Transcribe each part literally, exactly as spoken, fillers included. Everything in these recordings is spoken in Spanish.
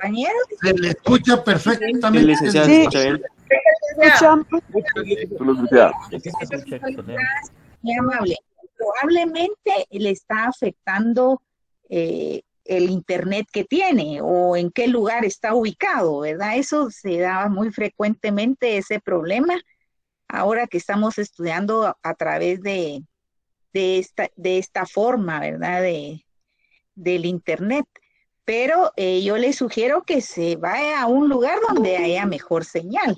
compañeros. Se le escucha perfectamente. Sí, licenciada, se escucha bien. Muy amable. Probablemente le está afectando eh, el internet que tiene o en qué lugar está ubicado, ¿verdad? Eso se da muy frecuentemente, ese problema, ahora que estamos estudiando a, a través de, de, esta, de esta forma, ¿verdad? De, del internet. Pero eh, yo le sugiero que se vaya a un lugar donde haya mejor señal.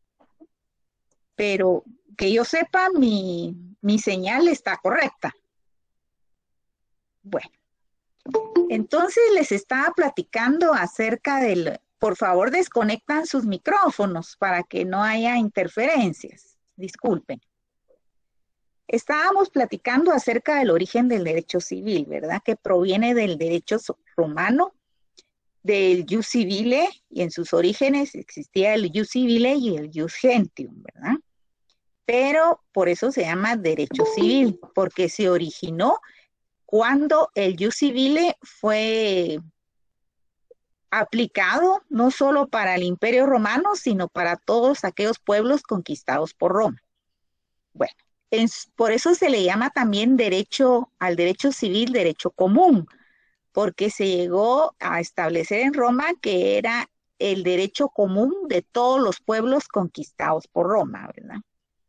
Pero que yo sepa, mi, mi señal está correcta. Bueno, entonces les estaba platicando acerca del... Por favor, desconectan sus micrófonos para que no haya interferencias. Disculpen. Estábamos platicando acerca del origen del derecho civil, ¿verdad? Que proviene del derecho romano, del jus civile, y en sus orígenes existía el jus civile y el jus gentium, ¿verdad? Pero por eso se llama derecho civil, porque se originó cuando el jus civile fue aplicado no solo para el Imperio Romano, sino para todos aquellos pueblos conquistados por Roma. Bueno, en, por eso se le llama también derecho al derecho civil, derecho común, porque se llegó a establecer en Roma que era el derecho común de todos los pueblos conquistados por Roma, ¿verdad?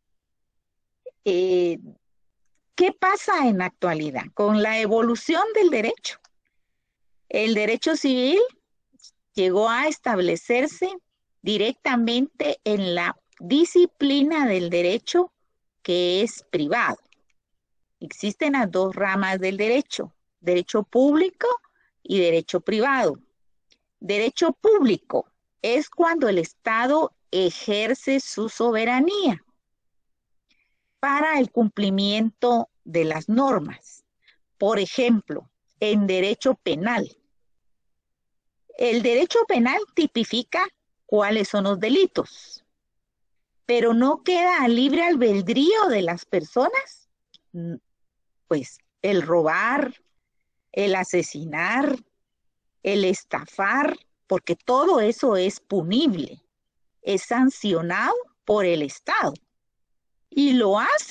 Eh, ¿Qué pasa en la actualidad con la evolución del derecho? El derecho civil llegó a establecerse directamente en la disciplina del derecho que es privado. Existen las dos ramas del derecho, derecho público y derecho privado. Derecho público es cuando el Estado ejerce su soberanía para el cumplimiento de las normas. Por ejemplo, en derecho penal. El derecho penal tipifica cuáles son los delitos, pero no queda a libre albedrío de las personas, pues el robar, el asesinar, el estafar, porque todo eso es punible, es sancionado por el Estado y lo hace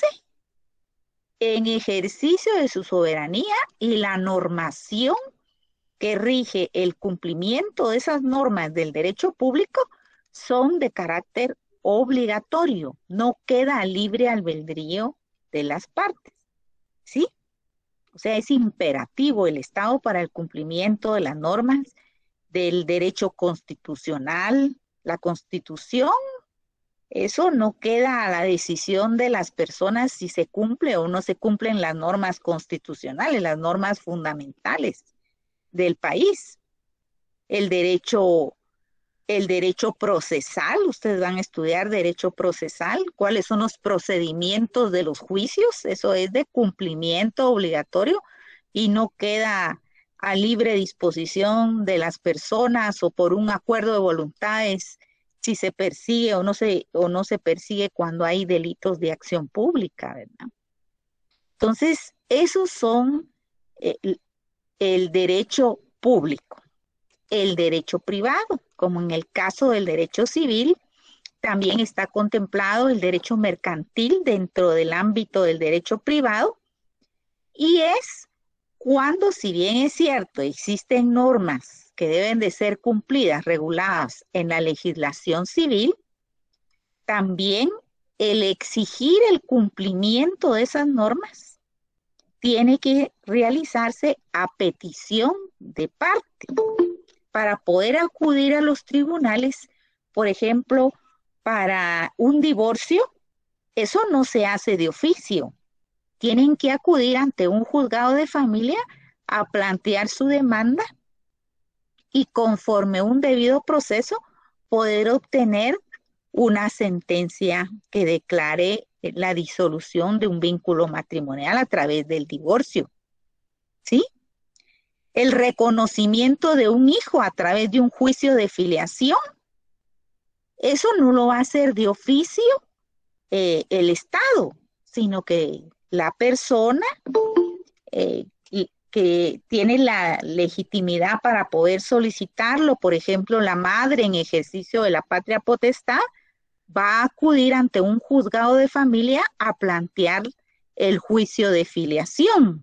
en ejercicio de su soberanía y la normación que rige el cumplimiento de esas normas del derecho público son de carácter obligatorio, no queda a libre albedrío de las partes, ¿sí? O sea, es imperativo el Estado para el cumplimiento de las normas del derecho constitucional, la Constitución. Eso no queda a la decisión de las personas si se cumple o no se cumplen las normas constitucionales, las normas fundamentales del país. El derecho, el derecho procesal, ustedes van a estudiar derecho procesal, cuáles son los procedimientos de los juicios, eso es de cumplimiento obligatorio y no queda a libre disposición de las personas o por un acuerdo de voluntades si se persigue o no se, o no se persigue cuando hay delitos de acción pública, ¿verdad? Entonces, esos son eh, el derecho público. El derecho privado, como en el caso del derecho civil, también está contemplado el derecho mercantil dentro del ámbito del derecho privado, y es cuando, si bien es cierto, existen normas que deben de ser cumplidas, reguladas en la legislación civil, también el exigir el cumplimiento de esas normas tiene que realizarse a petición de parte para poder acudir a los tribunales, por ejemplo, para un divorcio. Eso no se hace de oficio. Tienen que acudir ante un juzgado de familia a plantear su demanda y conforme un debido proceso poder obtener una sentencia que declare la disolución de un vínculo matrimonial a través del divorcio, ¿sí? El reconocimiento de un hijo a través de un juicio de filiación, eso no lo va a hacer de oficio eh, el Estado, sino que la persona eh, que tiene la legitimidad para poder solicitarlo, por ejemplo, la madre en ejercicio de la patria potestad, va a acudir ante un juzgado de familia a plantear el juicio de filiación.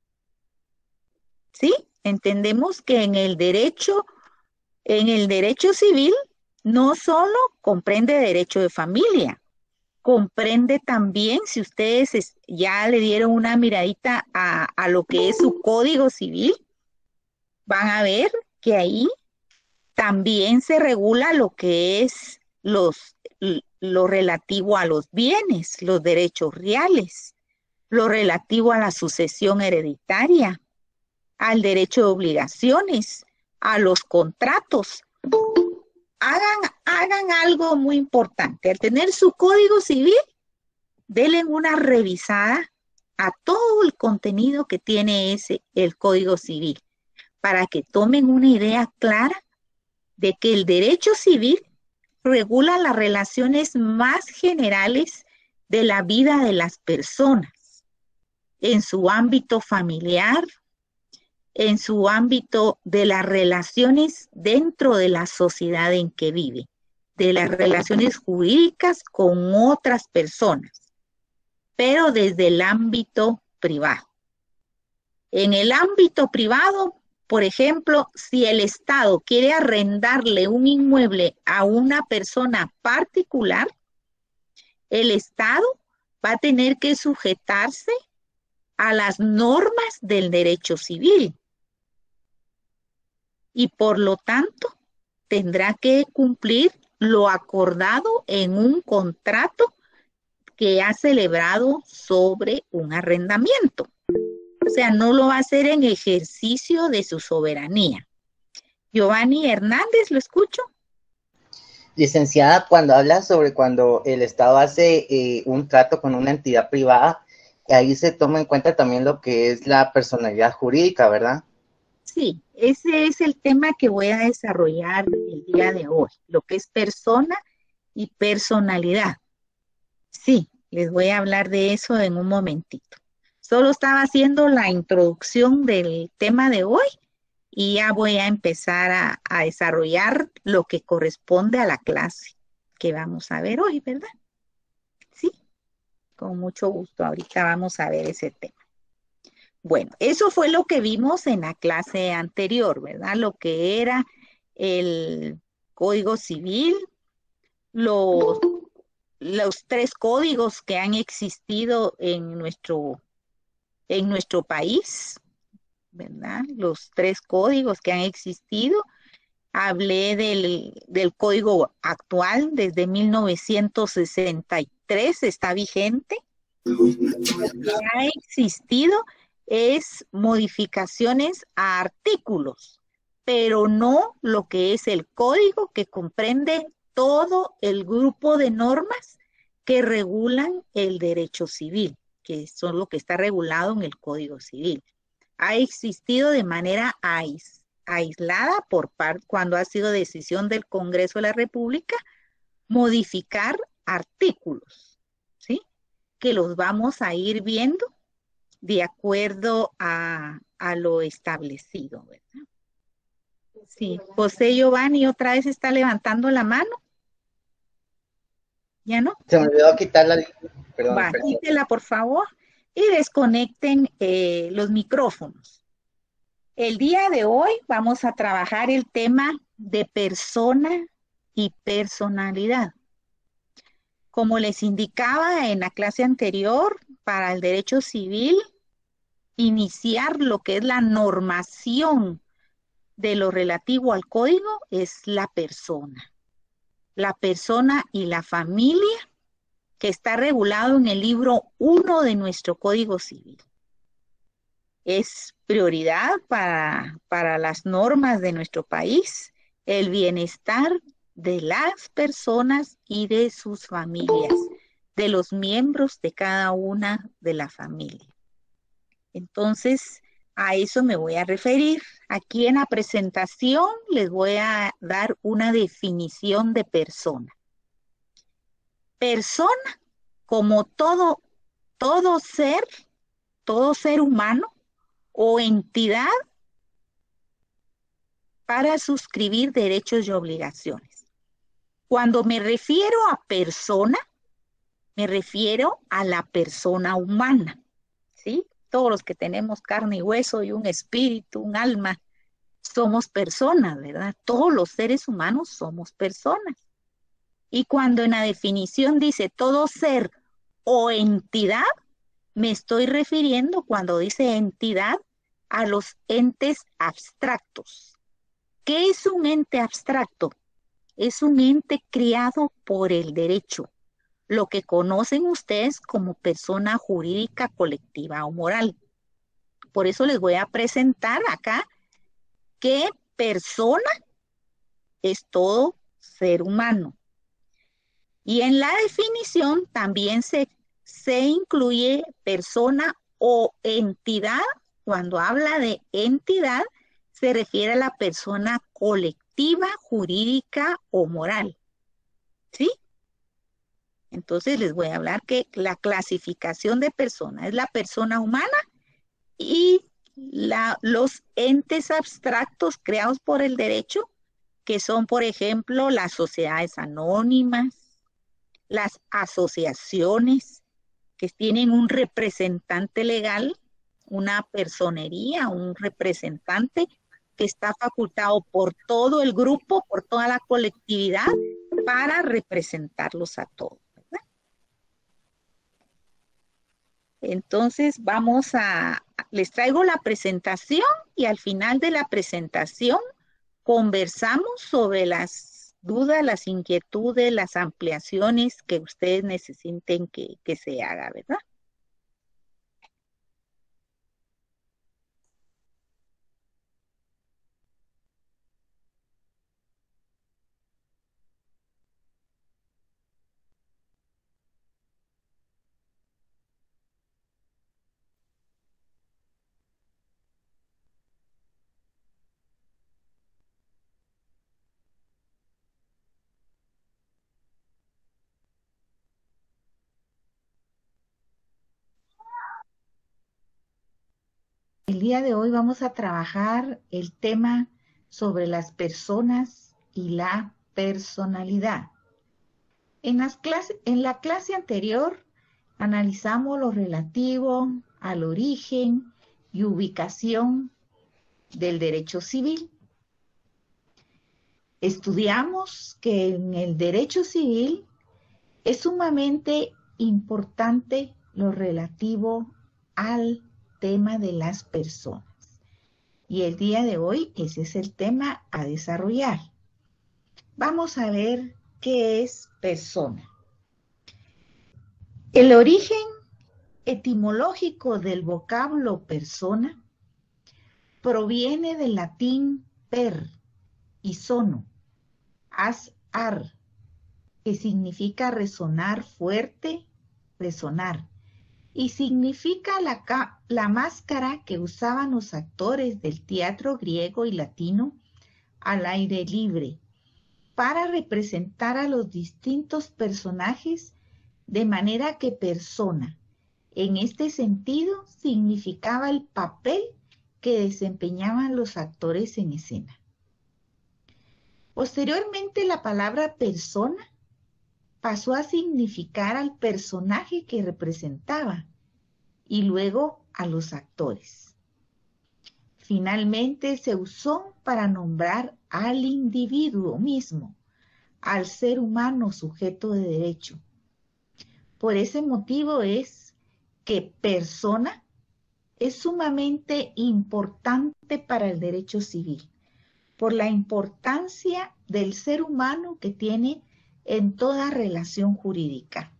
¿Sí? Entendemos que en el derecho, en el derecho civil no solo comprende derecho de familia, comprende también, si ustedes es, ya le dieron una miradita a, a lo que es su código civil, van a ver que ahí también se regula lo que es los, lo relativo a los bienes, los derechos reales, lo relativo a la sucesión hereditaria, al derecho de obligaciones, a los contratos. Hagan, hagan algo muy importante. Al tener su código civil, denle una revisada a todo el contenido que tiene ese, el código civil, para que tomen una idea clara de que el derecho civil regula las relaciones más generales de la vida de las personas, en su ámbito familiar, en su ámbito de las relaciones dentro de la sociedad en que vive, de las relaciones jurídicas con otras personas, pero desde el ámbito privado. En el ámbito privado, por ejemplo, si el Estado quiere arrendarle un inmueble a una persona particular, el Estado va a tener que sujetarse a las normas del derecho civil y por lo tanto tendrá que cumplir lo acordado en un contrato que ha celebrado sobre un arrendamiento. O sea, no lo va a hacer en ejercicio de su soberanía. Giovanni Hernández, ¿lo escucho? Licenciada, cuando habla sobre cuando el Estado hace eh, un trato con una entidad privada, ahí se toma en cuenta también lo que es la personalidad jurídica, ¿verdad? Sí, ese es el tema que voy a desarrollar el día de hoy, lo que es persona y personalidad. Sí, les voy a hablar de eso en un momentito. Solo estaba haciendo la introducción del tema de hoy y ya voy a empezar a, a desarrollar lo que corresponde a la clase que vamos a ver hoy, ¿verdad? Sí, con mucho gusto. Ahorita vamos a ver ese tema. Bueno, eso fue lo que vimos en la clase anterior, ¿verdad? Lo que era el Código Civil, los, los tres códigos que han existido en nuestro, en nuestro país, ¿verdad? Los tres códigos que han existido. Hablé del, del código actual desde mil novecientos sesenta y tres, está vigente. Lo que ha existido es modificaciones a artículos, pero no lo que es el código que comprende todo el grupo de normas que regulan el derecho civil, que son lo que está regulado en el Código Civil. Ha existido de manera aislada aislada por parte cuando ha sido decisión del Congreso de la República modificar artículos, ¿sí? Que los vamos a ir viendo de acuerdo a, a lo establecido, ¿verdad? Sí, José Giovanni otra vez está levantando la mano. ¿Ya no? Se me olvidó quitarla. Perdón, Va, perdón. quítela por favor y desconecten eh, los micrófonos. El día de hoy vamos a trabajar el tema de persona y personalidad. Como les indicaba en la clase anterior, para el derecho civil, iniciar lo que es la normación de lo relativo al código es la persona. La persona y la familia, que está regulado en el libro uno de nuestro Código Civil. Es prioridad para, para las normas de nuestro país el bienestar de las personas y de sus familias, de los miembros de cada una de la familia. Entonces, a eso me voy a referir. Aquí en la presentación les voy a dar una definición de persona. Persona, como todo, todo ser, todo ser humano, o entidad para suscribir derechos y obligaciones. Cuando me refiero a persona, me refiero a la persona humana, ¿sí? Todos los que tenemos carne y hueso y un espíritu, un alma, somos personas, ¿verdad? Todos los seres humanos somos personas. Y cuando en la definición dice todo ser o entidad, me estoy refiriendo cuando dice entidad a los entes abstractos. ¿Qué es un ente abstracto? Es un ente creado por el derecho, lo que conocen ustedes como persona jurídica, colectiva o moral. Por eso les voy a presentar acá que persona es todo ser humano. Y en la definición también se, se incluye persona o entidad. Cuando habla de entidad, se refiere a la persona colectiva, jurídica o moral. ¿Sí? Entonces les voy a hablar que la clasificación de persona es la persona humana y la, los entes abstractos creados por el derecho, que son, por ejemplo, las sociedades anónimas, las asociaciones que tienen un representante legal, una personería, un representante que está facultado por todo el grupo, por toda la colectividad, para representarlos a todos. Entonces vamos a, les traigo la presentación y al final de la presentación conversamos sobre las dudas, las inquietudes, las ampliaciones que ustedes necesiten que, que se haga, ¿verdad? El día de hoy vamos a trabajar el tema sobre las personas y la personalidad. En, las clase, en la clase anterior analizamos lo relativo al origen y ubicación del derecho civil. Estudiamos que en el derecho civil es sumamente importante lo relativo al tema de las personas. Y el día de hoy ese es el tema a desarrollar. Vamos a ver qué es persona. El origen etimológico del vocablo persona proviene del latín per y sono, as ar, que significa resonar fuerte, resonar, y significa la, la máscara que usaban los actores del teatro griego y latino al aire libre para representar a los distintos personajes, de manera que persona, en este sentido, significaba el papel que desempeñaban los actores en escena. Posteriormente, la palabra persona pasó a significar al personaje que representaba y luego a los actores. Finalmente se usó para nombrar al individuo mismo, al ser humano sujeto de derecho. Por ese motivo es que persona es sumamente importante para el derecho civil, por la importancia del ser humano que tiene en toda relación jurídica.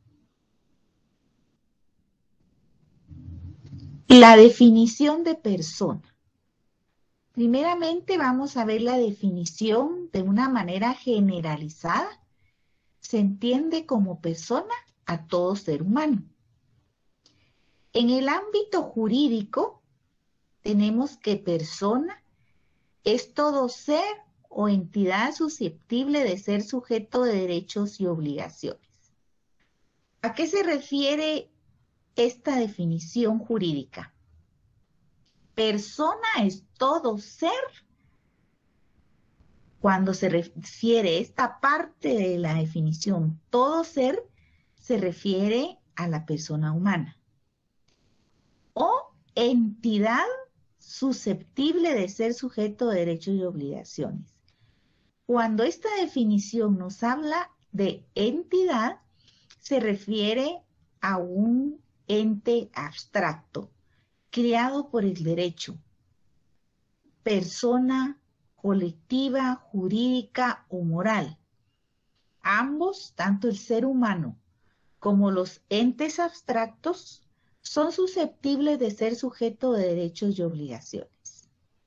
La definición de persona. Primeramente vamos a ver la definición de una manera generalizada. Se entiende como persona a todo ser humano. En el ámbito jurídico tenemos que persona es todo ser o entidad susceptible de ser sujeto de derechos y obligaciones. ¿A qué se refiere esta definición jurídica? persona es todo ser. Cuando se refiere esta parte de la definición, todo ser, se refiere a la persona humana. O entidad susceptible de ser sujeto de derechos y obligaciones. Cuando esta definición nos habla de entidad, se refiere a un ente abstracto, creado por el derecho, persona colectiva, jurídica o moral. Ambos, tanto el ser humano como los entes abstractos, son susceptibles de ser sujeto de derechos y obligaciones.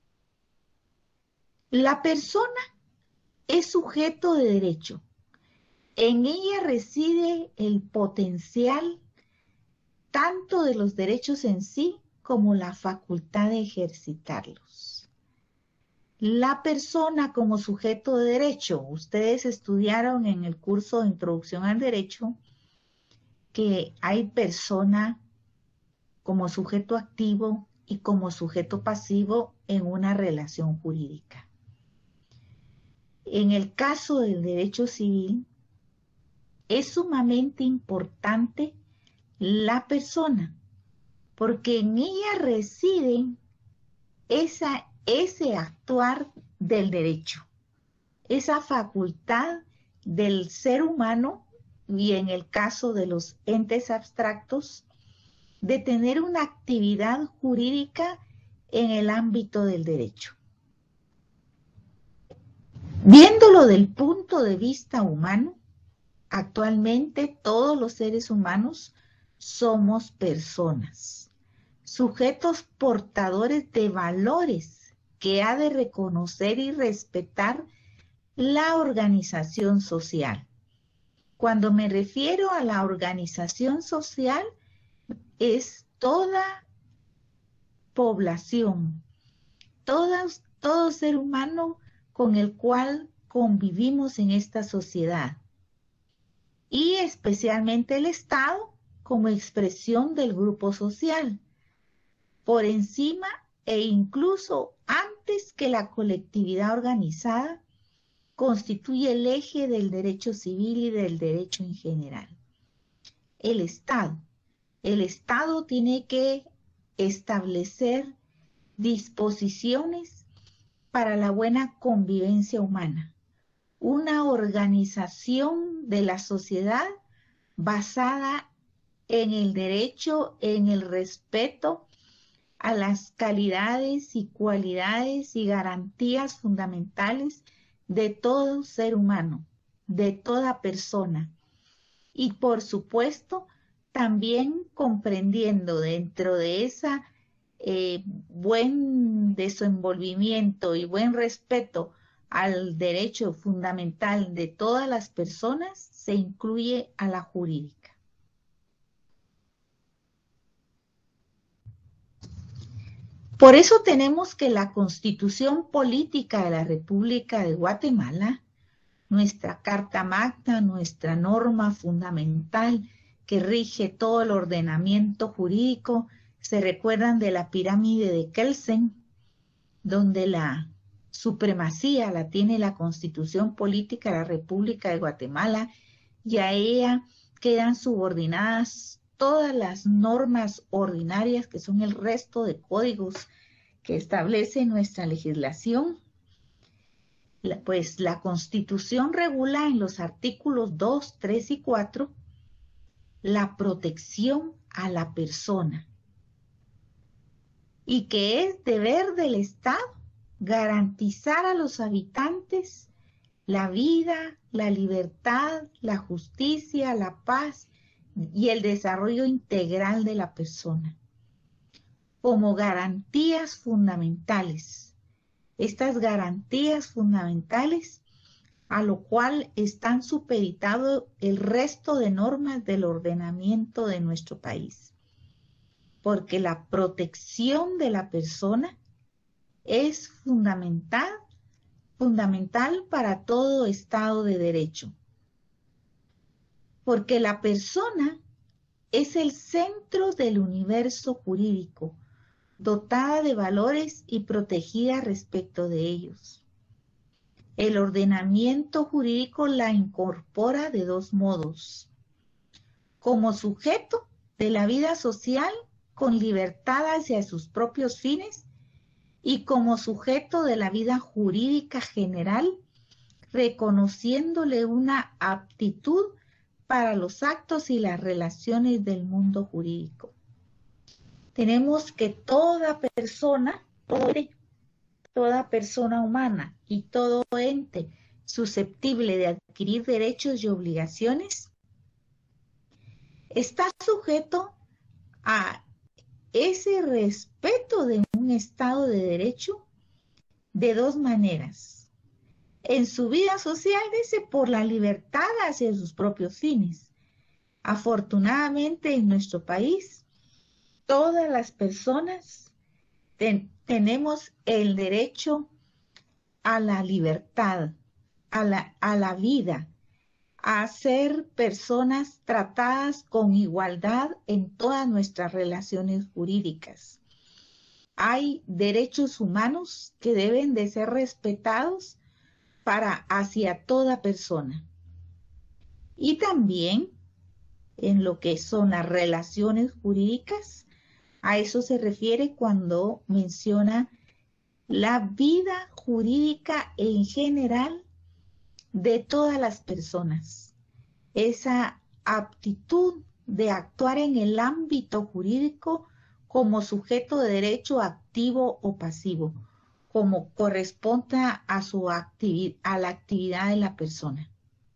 La persona es sujeto de derecho. En ella reside el potencial tanto de los derechos en sí como la facultad de ejercitarlos. La persona como sujeto de derecho, ustedes estudiaron en el curso de Introducción al Derecho que hay persona como sujeto activo y como sujeto pasivo en una relación jurídica. En el caso del derecho civil, es sumamente importante la persona, porque en ella reside esa, ese actuar del derecho, esa facultad del ser humano, y en el caso de los entes abstractos, de tener una actividad jurídica en el ámbito del derecho. Viéndolo del punto de vista humano, actualmente todos los seres humanos somos personas, sujetos portadores de valores que ha de reconocer y respetar la organización social. Cuando me refiero a la organización social, es toda población, todas, todo ser humano con el cual convivimos en esta sociedad, y especialmente el Estado como expresión del grupo social, por encima e incluso antes que la colectividad organizada, constituye el eje del derecho civil y del derecho en general. El Estado. El Estado tiene que establecer disposiciones para la buena convivencia humana, una organización de la sociedad basada en el derecho, en el respeto a las calidades y cualidades y garantías fundamentales de todo ser humano, de toda persona. Y por supuesto, también comprendiendo dentro de esa eh, buen desenvolvimiento y buen respeto al derecho fundamental de todas las personas, se incluye a la jurídica. Por eso tenemos que la Constitución Política de la República de Guatemala, nuestra Carta Magna, nuestra norma fundamental que rige todo el ordenamiento jurídico, se recuerdan de la pirámide de Kelsen, donde la supremacía la tiene la Constitución Política de la República de Guatemala, y a ella quedan subordinadas todas las normas ordinarias que son el resto de códigos que establece nuestra legislación. La, pues la Constitución regula en los artículos dos, tres y cuatro la protección a la persona, y que es deber del Estado garantizar a los habitantes la vida, la libertad, la justicia, la paz y el desarrollo integral de la persona, como garantías fundamentales. Estas garantías fundamentales, a lo cual están supeditados el resto de normas del ordenamiento de nuestro país. Porque la protección de la persona es fundamental, fundamental para todo Estado de Derecho. Porque la persona es el centro del universo jurídico, dotada de valores y protegida respecto de ellos. El ordenamiento jurídico la incorpora de dos modos: como sujeto de la vida social con libertad hacia sus propios fines y como sujeto de la vida jurídica general, reconociéndole una aptitud para los actos y las relaciones del mundo jurídico. Tenemos que toda persona, toda persona humana y todo ente susceptible de adquirir derechos y obligaciones está sujeto a ese respeto de un Estado de Derecho de dos maneras. En su vida social, dice, por la libertad hacia sus propios fines. Afortunadamente en nuestro país, todas las personas ten, tenemos el derecho a la libertad, a la, a la vida, a ser personas tratadas con igualdad en todas nuestras relaciones jurídicas. Hay derechos humanos que deben de ser respetados para hacia toda persona. Y también en lo que son las relaciones jurídicas, a eso se refiere cuando menciona la vida jurídica en general de todas las personas. Esa aptitud de actuar en el ámbito jurídico como sujeto de derecho activo o pasivo, como corresponda a, su actividad, a la actividad de la persona.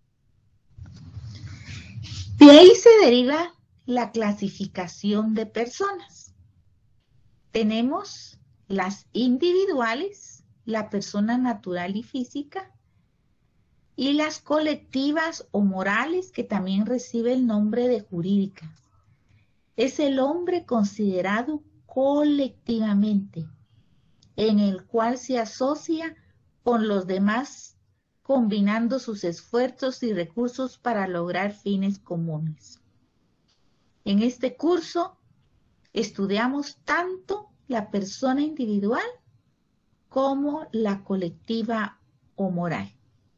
De ahí se deriva la clasificación de personas. Tenemos las individuales, la persona natural y física, y las colectivas o morales, que también recibe el nombre de jurídicas. Es el hombre considerado colectivamente, en el cual se asocia con los demás, combinando sus esfuerzos y recursos para lograr fines comunes. En este curso estudiamos tanto la persona individual como la colectiva o moral.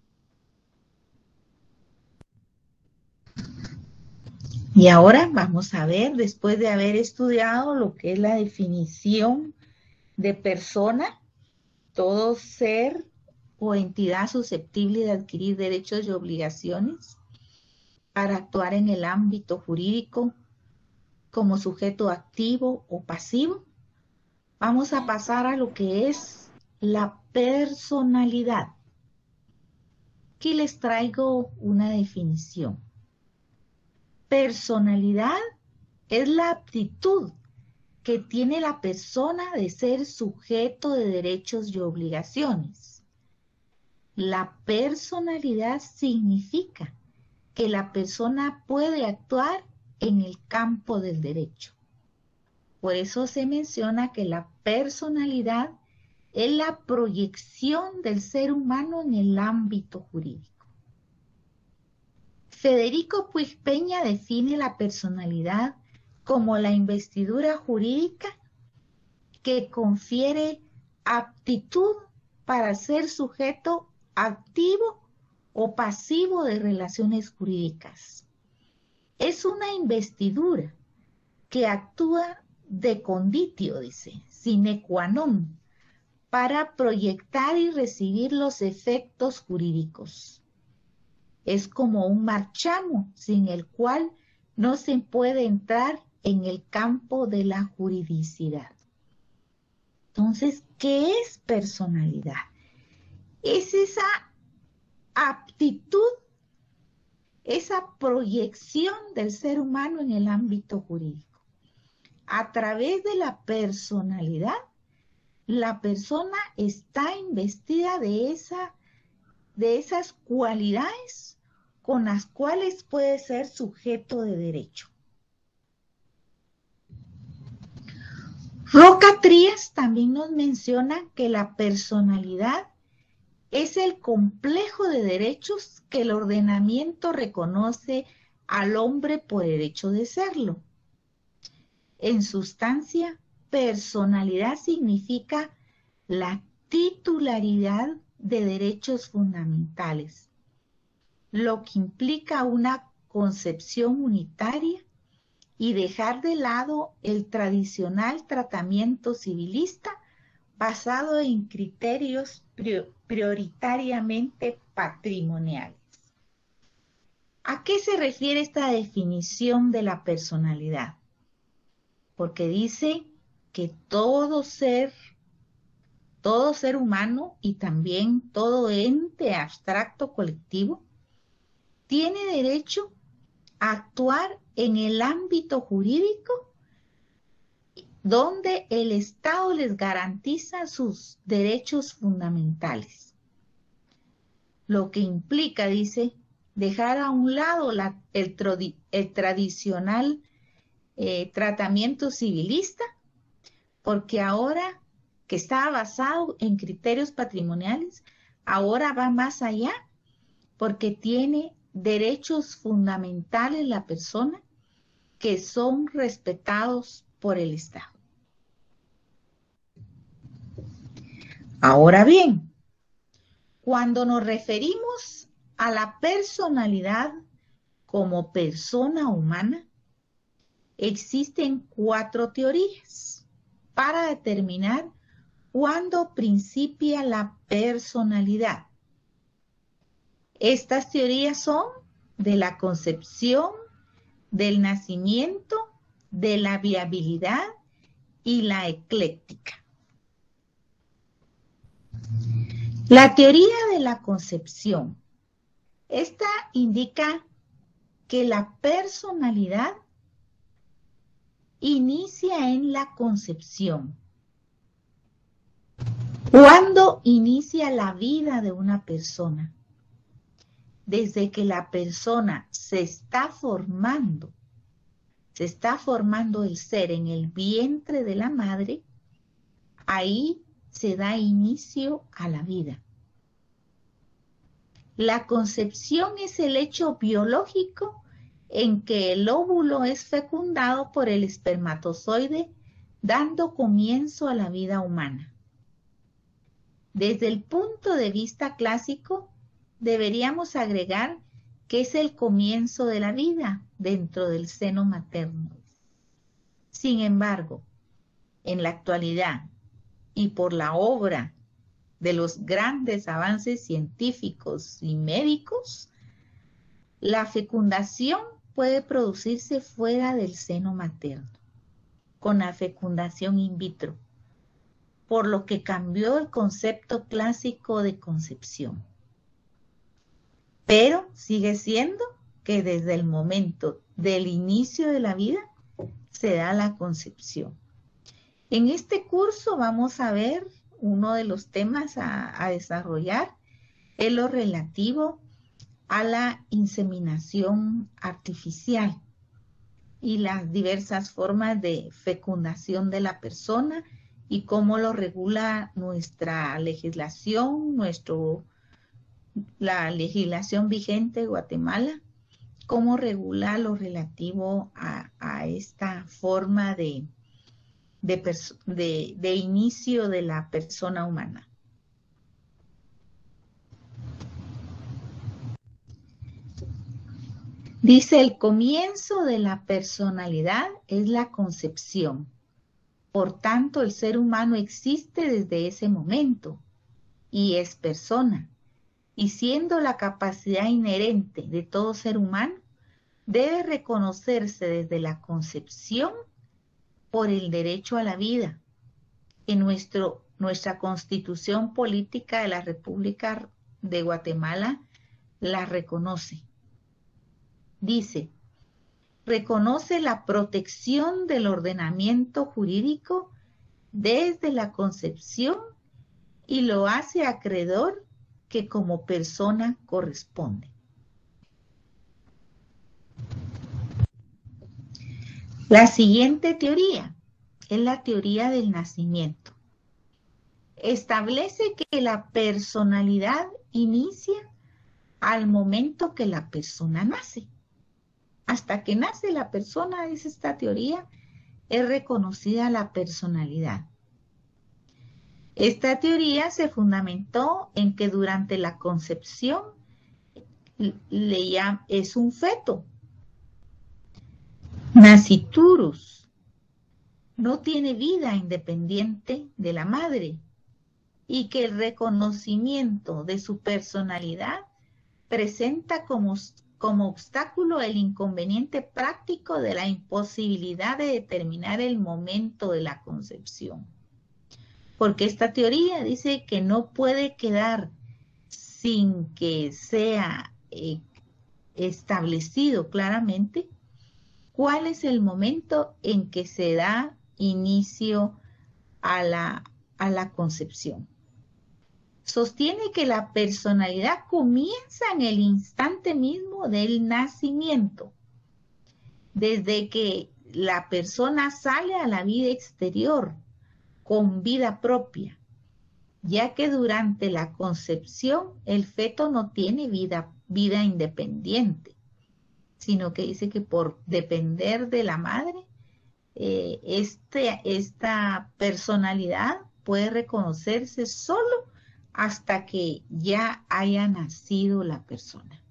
Y ahora vamos a ver, después de haber estudiado lo que es la definición de persona, todo ser o entidad susceptible de adquirir derechos y obligaciones para actuar en el ámbito jurídico como sujeto activo o pasivo, vamos a pasar a lo que es la personalidad. Aquí les traigo una definición. Personalidad es la aptitud que tiene la persona de ser sujeto de derechos y obligaciones. La personalidad significa que la persona puede actuar en el campo del derecho. Por eso se menciona que la personalidad es la proyección del ser humano en el ámbito jurídico. Federico Puig Peña define la personalidad como la investidura jurídica que confiere aptitud para ser sujeto activo o pasivo de relaciones jurídicas. Es una investidura que actúa de conditio, dice, sine qua non, para proyectar y recibir los efectos jurídicos. Es como un marchamo sin el cual no se puede entrar en el campo de la juridicidad. Entonces, ¿qué es personalidad? Es esa aptitud, esa proyección del ser humano en el ámbito jurídico. A través de la personalidad, la persona está investida de, esa, de esas cualidades con las cuales puede ser sujeto de derecho. Roca Trías también nos menciona que la personalidad es el complejo de derechos que el ordenamiento reconoce al hombre por derecho de serlo. En sustancia, personalidad significa la titularidad de derechos fundamentales, lo que implica una concepción unitaria y dejar de lado el tradicional tratamiento civilista basado en criterios prioritariamente patrimoniales. ¿A qué se refiere esta definición de la personalidad? Porque dice que todo ser, todo ser humano y también todo ente abstracto colectivo tiene derecho a actuar en el ámbito jurídico donde el Estado les garantiza sus derechos fundamentales. Lo que implica, dice, dejar a un lado la, el, el tradicional eh, tratamiento civilista, porque ahora que está basado en criterios patrimoniales, ahora va más allá, porque tiene derechos fundamentales la persona que son respetados por el Estado. Ahora bien, cuando nos referimos a la personalidad como persona humana, existen cuatro teorías para determinar cuándo principia la personalidad. Estas teorías son de la concepción, del nacimiento, de la viabilidad y la ecléctica. La teoría de la concepción. Esta indica que la personalidad inicia en la concepción. ¿Cuándo inicia la vida de una persona? Desde que la persona se está formando, se está formando el ser en el vientre de la madre, ahí se da inicio a la vida. La concepción es el hecho biológico en que el óvulo es fecundado por el espermatozoide, dando comienzo a la vida humana. Desde el punto de vista clásico, deberíamos agregar que es el comienzo de la vida dentro del seno materno. Sin embargo, en la actualidad y por la obra de los grandes avances científicos y médicos, la fecundación puede producirse fuera del seno materno, con la fecundación in vitro, por lo que cambió el concepto clásico de concepción. Pero sigue siendo que desde el momento del inicio de la vida se da la concepción. En este curso vamos a ver uno de los temas a, a desarrollar, es lo relativo a la inseminación artificial y las diversas formas de fecundación de la persona y cómo lo regula nuestra legislación, nuestro, la legislación vigente de Guatemala, cómo regula lo relativo a, a esta forma de, de, de, de inicio de la persona humana. Dice, el comienzo de la personalidad es la concepción. Por tanto, el ser humano existe desde ese momento y es persona. Y siendo la capacidad inherente de todo ser humano, debe reconocerse desde la concepción por el derecho a la vida. En nuestro, nuestra Constitución Política de la República de Guatemala la reconoce. Dice, reconoce la protección del ordenamiento jurídico desde la concepción y lo hace acreedor que como persona corresponde. La siguiente teoría es la teoría del nacimiento. Establece que la personalidad inicia al momento que la persona nace. Hasta que nace la persona, es esta teoría, es reconocida la personalidad. Esta teoría se fundamentó en que durante la concepción le llama, es un feto, nasciturus, no tiene vida independiente de la madre y que el reconocimiento de su personalidad presenta como, como obstáculo el inconveniente práctico de la imposibilidad de determinar el momento de la concepción. Porque esta teoría dice que no puede quedar sin que sea eh, establecido claramente cuál es el momento en que se da inicio a la, a la concepción. Sostiene que la personalidad comienza en el instante mismo del nacimiento, desde que la persona sale a la vida exterior con vida propia, ya que durante la concepción el feto no tiene vida, vida independiente, sino que dice que por depender de la madre, eh, este, esta personalidad puede reconocerse solo hasta que ya haya nacido la persona.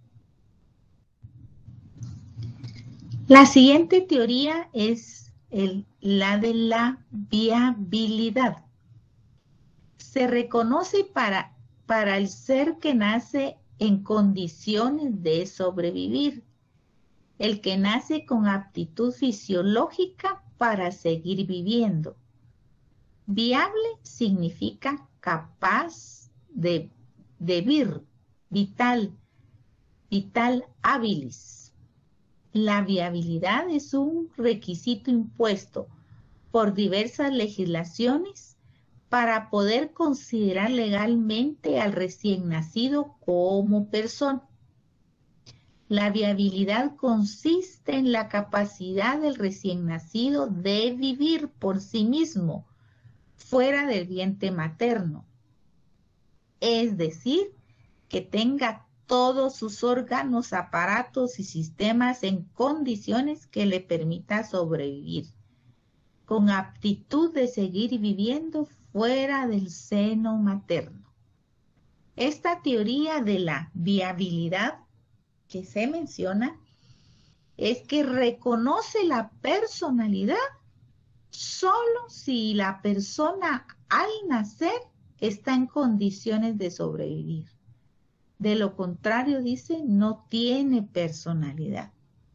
La siguiente teoría es el, la de la viabilidad. Se reconoce para, para el ser que nace en condiciones de sobrevivir, el que nace con aptitud fisiológica para seguir viviendo. Viable significa capaz de, de vir, vital, vital habilis. La viabilidad es un requisito impuesto por diversas legislaciones para poder considerar legalmente al recién nacido como persona. La viabilidad consiste en la capacidad del recién nacido de vivir por sí mismo fuera del vientre materno, es decir, que tenga todos sus órganos, aparatos y sistemas en condiciones que le permita sobrevivir, con aptitud de seguir viviendo fuera del seno materno. Esta teoría de la viabilidad que se menciona es que reconoce la personalidad solo si la persona al nacer está en condiciones de sobrevivir. De lo contrario, dice, no tiene personalidad.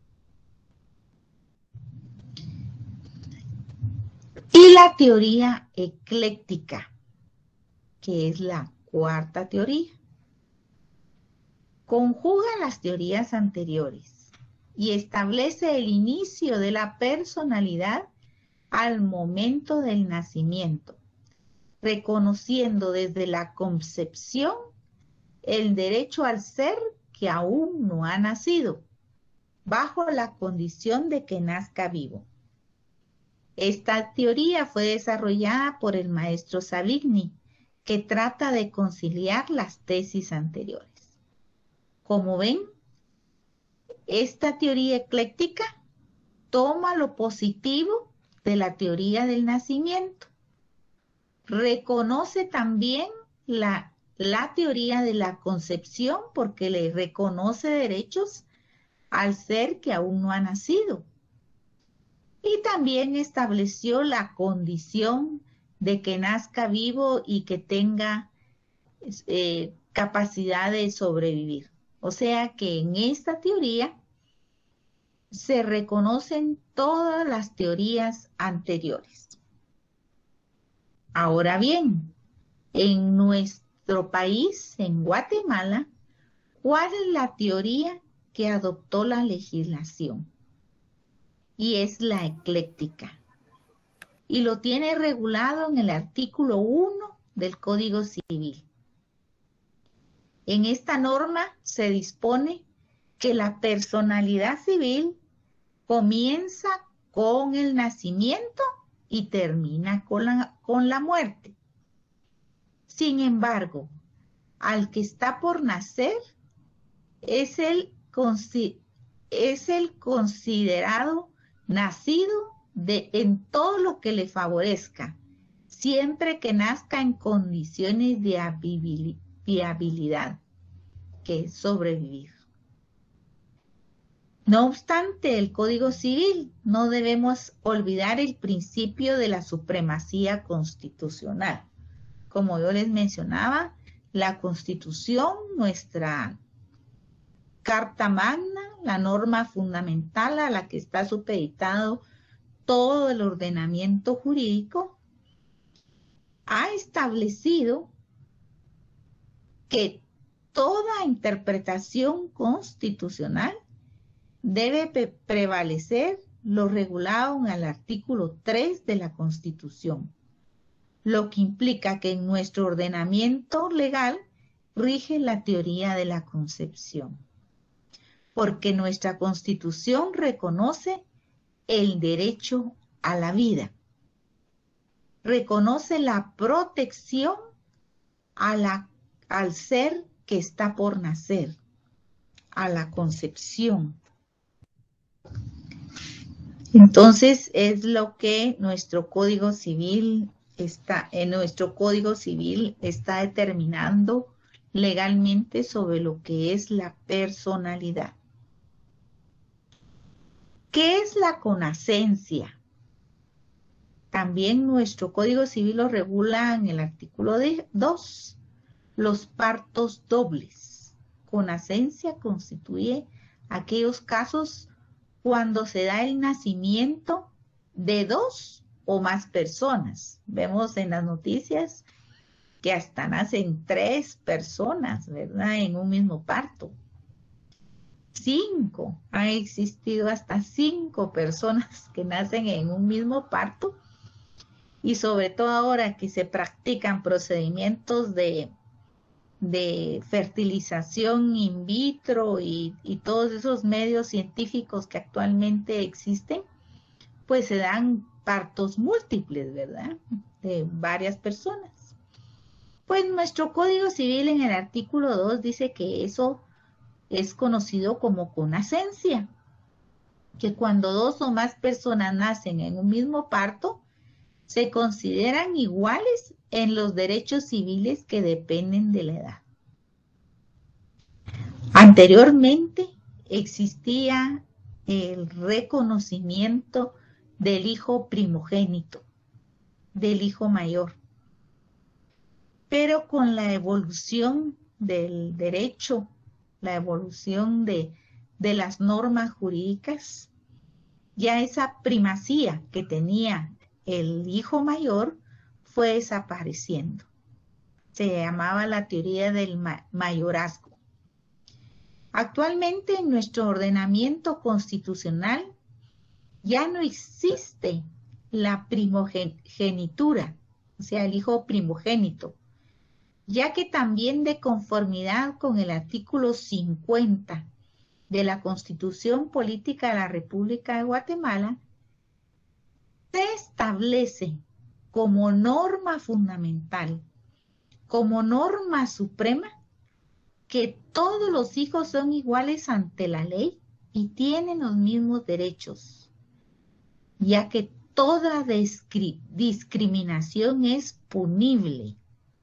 Y la teoría ecléctica, que es la cuarta teoría, conjuga las teorías anteriores y establece el inicio de la personalidad al momento del nacimiento, reconociendo desde la concepción el derecho al ser que aún no ha nacido, bajo la condición de que nazca vivo. Esta teoría fue desarrollada por el maestro Savigny, que trata de conciliar las tesis anteriores. Como ven, esta teoría ecléctica toma lo positivo de la teoría del nacimiento, reconoce también la la teoría de la concepción porque le reconoce derechos al ser que aún no ha nacido. Y también estableció la condición de que nazca vivo y que tenga eh, capacidad de sobrevivir. O sea que en esta teoría se reconocen todas las teorías anteriores. Ahora bien, en nuestro nuestro país, en Guatemala, ¿cuál es la teoría que adoptó la legislación? Y es la ecléctica. Y lo tiene regulado en el artículo uno del Código Civil. En esta norma se dispone que la personalidad civil comienza con el nacimiento y termina con la, con la muerte. Sin embargo, al que está por nacer es el, es el considerado nacido de, en todo lo que le favorezca, siempre que nazca en condiciones de viabilidad, que es sobrevivir. No obstante, el Código Civil no debemos olvidar el principio de la supremacía constitucional. Como yo les mencionaba, la Constitución, nuestra Carta Magna, la norma fundamental a la que está supeditado todo el ordenamiento jurídico, ha establecido que toda interpretación constitucional debe prevalecer lo regulado en el artículo tres de la Constitución, lo que implica que en nuestro ordenamiento legal rige la teoría de la concepción, porque nuestra Constitución reconoce el derecho a la vida, reconoce la protección a la, al ser que está por nacer, a la concepción. Entonces es lo que nuestro Código Civil está, en nuestro Código Civil está determinando legalmente sobre lo que es la personalidad. ¿Qué es la conacencia? También nuestro Código Civil lo regula en el artículo dos, los partos dobles. Conacencia constituye aquellos casos cuando se da el nacimiento de dos o más personas. Vemos en las noticias que hasta nacen tres personas, ¿verdad? En un mismo parto. Cinco. Ha existido hasta cinco personas que nacen en un mismo parto. Y sobre todo ahora que se practican procedimientos de, de fertilización in vitro y, y todos esos medios científicos que actualmente existen, pues se dan partos múltiples, ¿verdad? De varias personas. Pues nuestro Código Civil en el artículo dos dice que eso es conocido como conacencia, que cuando dos o más personas nacen en un mismo parto, se consideran iguales en los derechos civiles que dependen de la edad. Anteriormente existía el reconocimiento del hijo primogénito, del hijo mayor. Pero con la evolución del derecho, la evolución de, de las normas jurídicas, ya esa primacía que tenía el hijo mayor fue desapareciendo. Se llamaba la teoría del ma- mayorazgo. Actualmente en nuestro ordenamiento constitucional ya no existe la primogenitura, o sea, el hijo primogénito, ya que también de conformidad con el artículo cincuenta de la Constitución Política de la República de Guatemala, se establece como norma fundamental, como norma suprema, que todos los hijos son iguales ante la ley y tienen los mismos derechos, ya que toda discriminación es punible.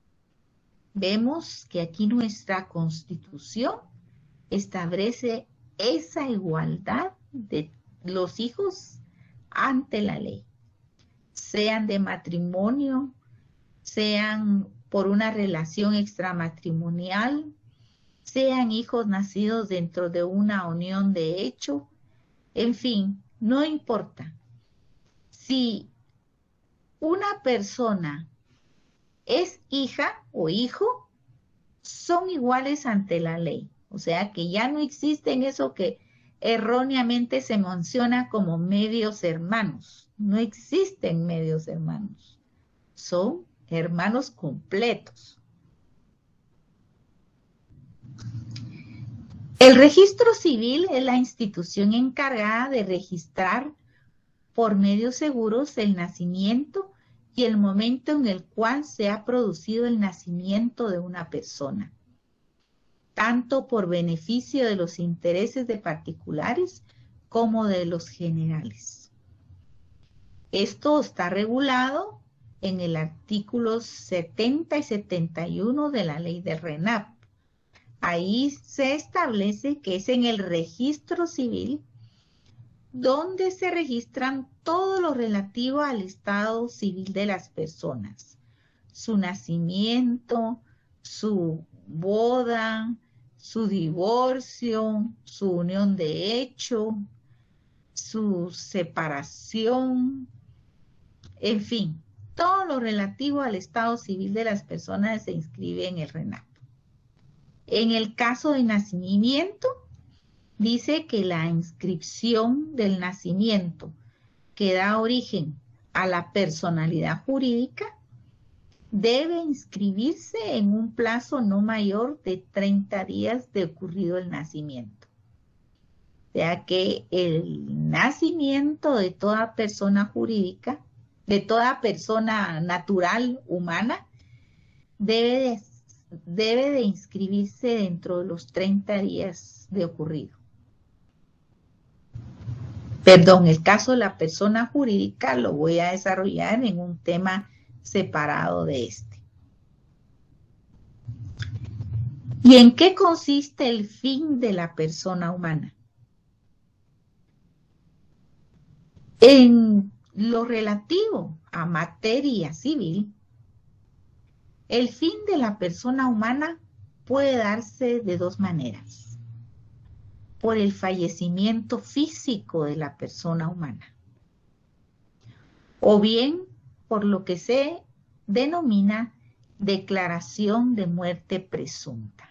Vemos que aquí nuestra Constitución establece esa igualdad de los hijos ante la ley, sean de matrimonio, sean por una relación extramatrimonial, sean hijos nacidos dentro de una unión de hecho, en fin, no importa. Si una persona es hija o hijo, son iguales ante la ley. O sea que ya no existen eso que erróneamente se menciona como medios hermanos. No existen medios hermanos. Son hermanos completos. El registro civil es la institución encargada de registrar por medios seguros el nacimiento y el momento en el cual se ha producido el nacimiento de una persona, tanto por beneficio de los intereses de particulares como de los generales. Esto está regulado en el artículo setenta y setenta y uno de la ley del RENAP. Ahí se establece que es en el registro civil donde se registran todo lo relativo al estado civil de las personas. Su nacimiento, su boda, su divorcio, su unión de hecho, su separación, en fin, todo lo relativo al estado civil de las personas se inscribe en el RENAP. En el caso de nacimiento, dice que la inscripción del nacimiento que da origen a la personalidad jurídica debe inscribirse en un plazo no mayor de treinta días de ocurrido el nacimiento. O sea que el nacimiento de toda persona jurídica, de toda persona natural, humana, debe de, debe de inscribirse dentro de los treinta días de ocurrido. Perdón, el caso de la persona jurídica lo voy a desarrollar en un tema separado de este. ¿Y en qué consiste el fin de la persona humana? En lo relativo a materia civil, el fin de la persona humana puede darse de dos maneras. Por el fallecimiento físico de la persona humana, o bien por lo que se denomina declaración de muerte presunta.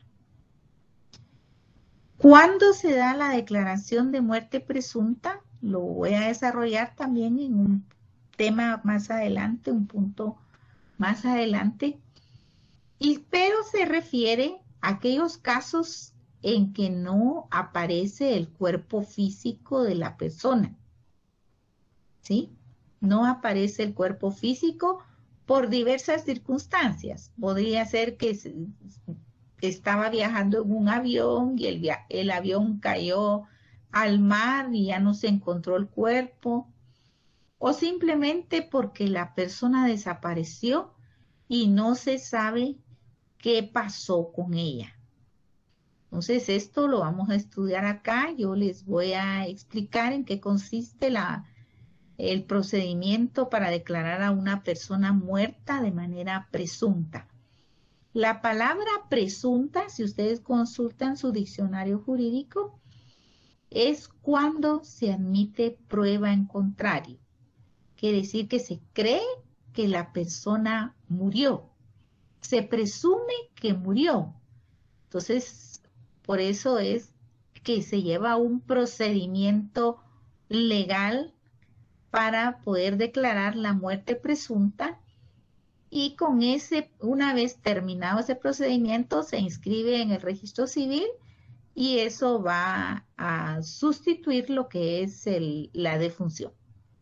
¿Cuándo se da la declaración de muerte presunta? Lo voy a desarrollar también en un tema más adelante, un punto más adelante, y, pero se refiere a aquellos casos en que no aparece el cuerpo físico de la persona, ¿sí? No aparece el cuerpo físico por diversas circunstancias. Podría ser que estaba viajando en un avión y el, el avión cayó al mar y ya no se encontró el cuerpo, o simplemente porque la persona desapareció y no se sabe qué pasó con ella. Entonces, esto lo vamos a estudiar acá. Yo les voy a explicar en qué consiste la, el procedimiento para declarar a una persona muerta de manera presunta. La palabra presunta, si ustedes consultan su diccionario jurídico, es cuando se admite prueba en contrario. Quiere decir que se cree que la persona murió. Se presume que murió. Entonces, por eso es que se lleva un procedimiento legal para poder declarar la muerte presunta, y con ese, una vez terminado ese procedimiento, se inscribe en el registro civil y eso va a sustituir lo que es el, la defunción.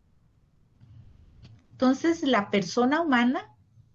Entonces, la persona humana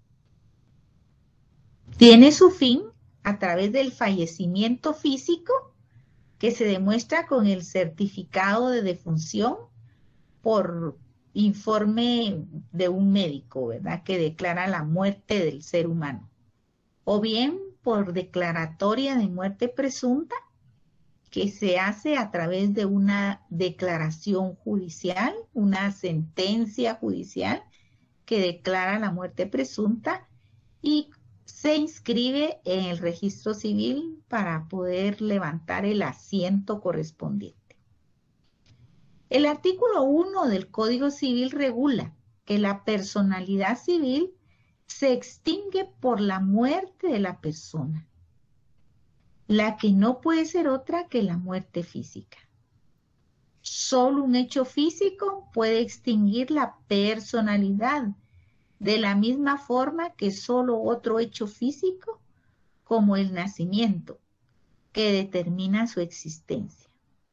tiene su fin a través del fallecimiento físico que se demuestra con el certificado de defunción por informe de un médico, ¿verdad?, que declara la muerte del ser humano. O bien por declaratoria de muerte presunta, que se hace a través de una declaración judicial, una sentencia judicial que declara la muerte presunta y se inscribe en el registro civil para poder levantar el asiento correspondiente. El artículo uno del Código Civil regula que la personalidad civil se extingue por la muerte de la persona, la que no puede ser otra que la muerte física. Solo un hecho físico puede extinguir la personalidad, de la misma forma que solo otro hecho físico, como el nacimiento, que determina su existencia.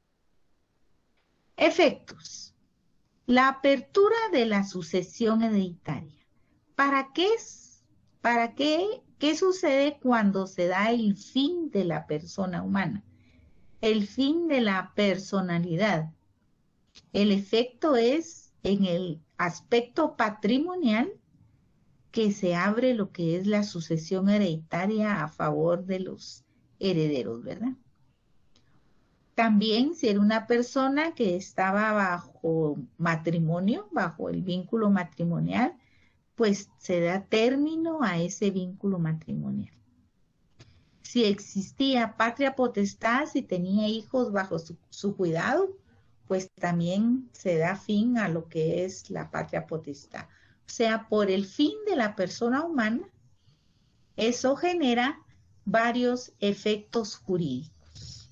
Efectos. La apertura de la sucesión hereditaria. ¿Para qué es? ¿Para qué? ¿Qué sucede cuando se da el fin de la persona humana? El fin de la personalidad. El efecto es en el aspecto patrimonial que se abre lo que es la sucesión hereditaria a favor de los herederos, ¿verdad? También si era una persona que estaba bajo matrimonio, bajo el vínculo matrimonial, pues se da término a ese vínculo matrimonial. Si existía patria potestad, si tenía hijos bajo su, su cuidado, pues también se da fin a lo que es la patria potestad. O sea, por el fin de la persona humana, eso genera varios efectos jurídicos.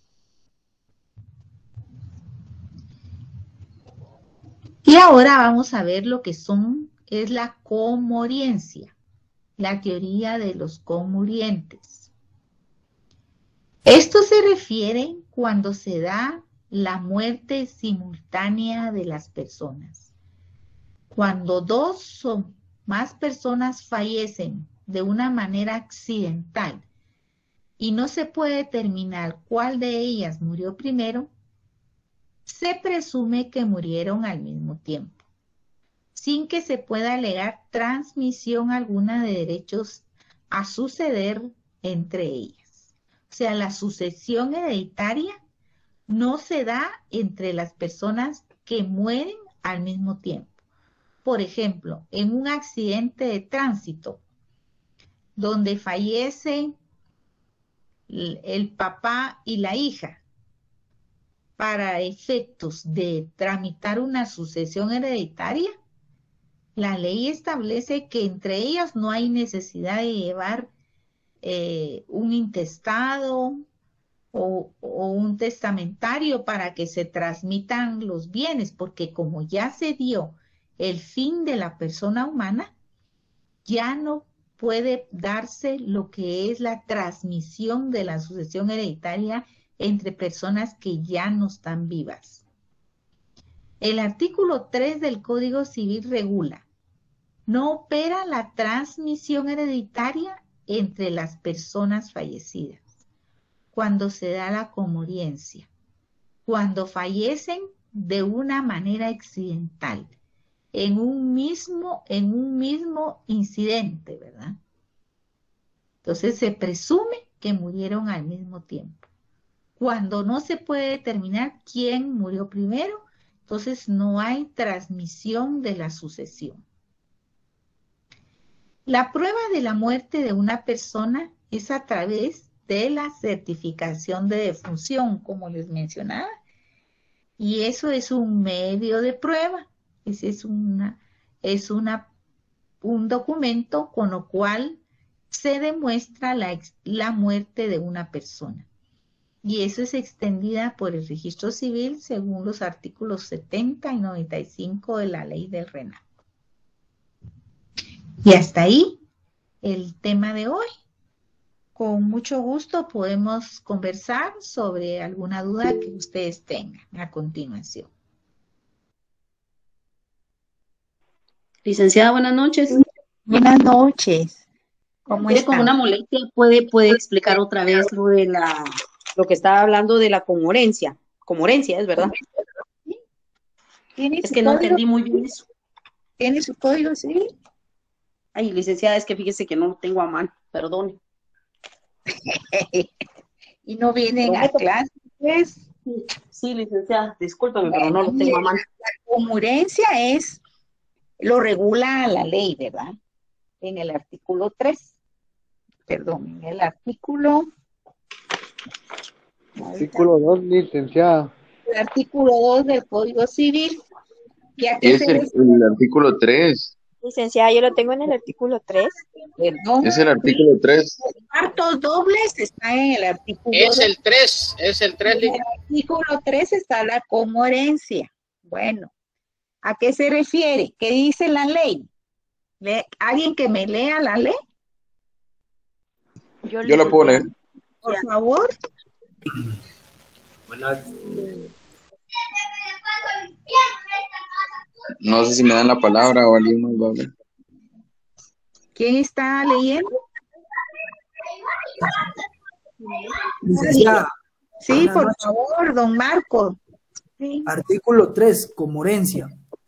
Y ahora vamos a ver lo que son, es la comoriencia, la teoría de los comurientes. Esto se refiere cuando se da la muerte simultánea de las personas. Cuando dos o más personas fallecen de una manera accidental y no se puede determinar cuál de ellas murió primero, se presume que murieron al mismo tiempo, sin que se pueda alegar transmisión alguna de derechos a suceder entre ellas. O sea, la sucesión hereditaria no se da entre las personas que mueren al mismo tiempo. Por ejemplo, en un accidente de tránsito, donde fallece el papá y la hija, para efectos de tramitar una sucesión hereditaria, la ley establece que entre ellas no hay necesidad de llevar eh, un intestado o, o un testamentario para que se transmitan los bienes, porque como ya se dio el fin de la persona humana, ya no puede darse lo que es la transmisión de la sucesión hereditaria entre personas que ya no están vivas. El artículo tres del Código Civil regula: no opera la transmisión hereditaria entre las personas fallecidas cuando se da la comoriencia, cuando fallecen de una manera accidental, en un mismo, en un mismo incidente, ¿verdad? Entonces se presume que murieron al mismo tiempo. Cuando no se puede determinar quién murió primero, entonces no hay transmisión de la sucesión. La prueba de la muerte de una persona es a través de la certificación de defunción, como les mencionaba, y eso es un medio de prueba. Ese es una, es una, un documento con lo cual se demuestra la, la muerte de una persona. Y eso es extendida por el registro civil según los artículos setenta y noventa y cinco de la ley del RENAC. Y hasta ahí el tema de hoy. Con mucho gusto podemos conversar sobre alguna duda que ustedes tengan a continuación. Licenciada, buenas noches. Buenas noches. ¿Cómo está? Con una molestia puede, puede explicar otra vez lo de la, lo que estaba hablando de la comorencia. Comorencia, ¿es verdad? ¿Tiene es que no código? entendí muy bien eso. ¿Tiene su código civil? Ay, licenciada, es que fíjese que no lo tengo a mano, perdone. Y no vienen a clases. Sí, sí, licenciada, discúlpeme, bueno, pero no lo tengo a mano. La comorencia es, lo regula la ley, ¿verdad? En el artículo tres. Perdón, en el artículo... Artículo dos, licenciada. El artículo dos del Código Civil. ¿Y a qué es se el, el artículo tres. Licenciada, yo lo tengo en el artículo tres. Perdón. Es el artículo tres. Los partos dobles está en el artículo Es dos. el tres, es el tres. En el artículo tres está la comorencia. Bueno, ¿a qué se refiere? ¿Qué dice la ley? ¿Le- ¿Alguien que me lea la ley? Yo, Yo la puedo leer. Por favor. No sé si me dan la palabra o alguien más va a hablar. ¿Quién está leyendo? Licenciada, Sí, buenas por noches. favor, don Marco. Sí. Artículo tres, comorencia.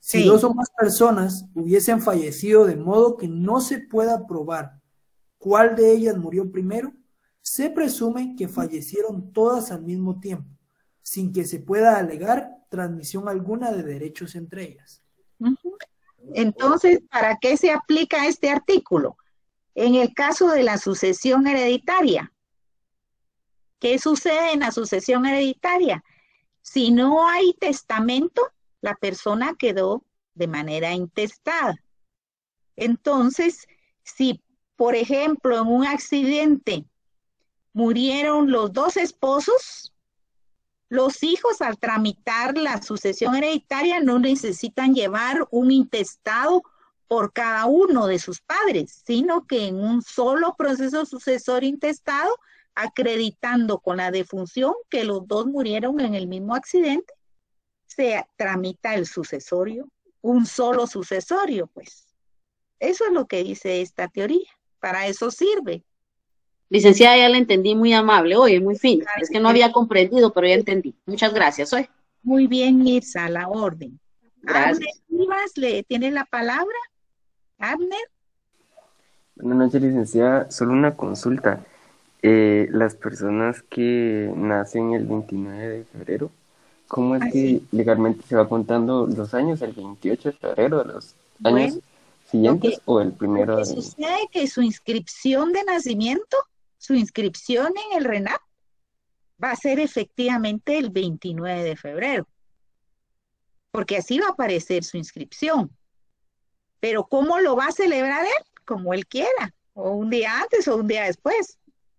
Si Sí. dos o más personas hubiesen fallecido de modo que no se pueda probar cuál de ellas murió primero, se presume que fallecieron todas al mismo tiempo, sin que se pueda alegar transmisión alguna de derechos entre ellas. Ujú. Entonces, ¿para qué se aplica este artículo? En el caso de la sucesión hereditaria, ¿qué sucede en la sucesión hereditaria? Si no hay testamento, la persona quedó de manera intestada. Entonces, si, por ejemplo, en un accidente murieron los dos esposos, los hijos al tramitar la sucesión hereditaria no necesitan llevar un intestado por cada uno de sus padres, sino que en un solo proceso sucesorio intestado, acreditando con la defunción que los dos murieron en el mismo accidente, se tramita el sucesorio, un solo sucesorio, pues. Eso es lo que dice esta teoría. Para eso sirve. Licenciada, ya la entendí, muy amable, oye, muy fino. Es que no había comprendido, pero ya entendí. Muchas gracias, oye. Muy bien, Mirza, a la orden. Abner Gracias. Rivas, ¿le tiene la palabra? Abner. Buenas noches, licenciada. Solo una consulta. Eh, las personas que nacen el veintinueve de febrero, ¿cómo es Ah, que sí. legalmente se va contando los años? ¿El veintiocho de febrero de los años Bueno, lo siguientes que, o el lo primero que de...? sucede es que su inscripción de nacimiento, su inscripción en el RENAP, va a ser efectivamente el veintinueve de febrero, porque así va a aparecer su inscripción. Pero ¿cómo lo va a celebrar él? Como él quiera, o un día antes o un día después.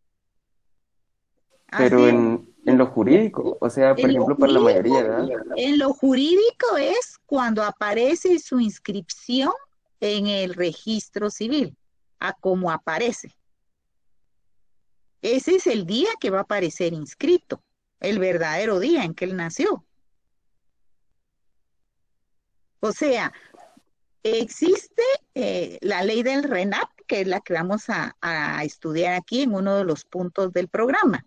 Pero Así es. en, en lo jurídico, o sea, por En lo ejemplo, para la mayoría de jurídico, edad. en lo jurídico es cuando aparece su inscripción en el registro civil, a cómo aparece. Ese es el día que va a aparecer inscrito, el verdadero día en que él nació. O sea, existe eh, la ley del RENAP, que es la que vamos a, a estudiar aquí en uno de los puntos del programa.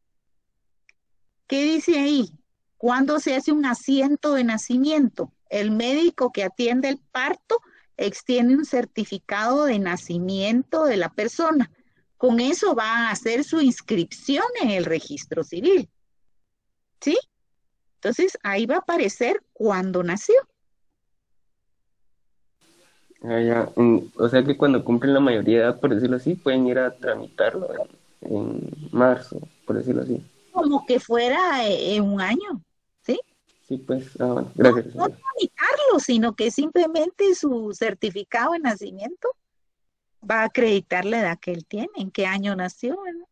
¿Qué dice ahí? ¿Cuándo se hace un asiento de nacimiento? El médico que atiende el parto extiende un certificado de nacimiento de la persona. Con eso va a hacer su inscripción en el registro civil. ¿Sí? Entonces ahí va a aparecer cuándo nació. Ah, ya, en- o sea que cuando cumplen la mayoría de edad, por decirlo así, pueden ir a tramitarlo en, en marzo, por decirlo así. Como que fuera eh, en un año. ¿Sí? Sí, pues, ah, bueno, No, gracias, no licenciada. tramitarlo, sino que simplemente su certificado de nacimiento va a acreditar la edad que él tiene, en qué año nació, ¿verdad?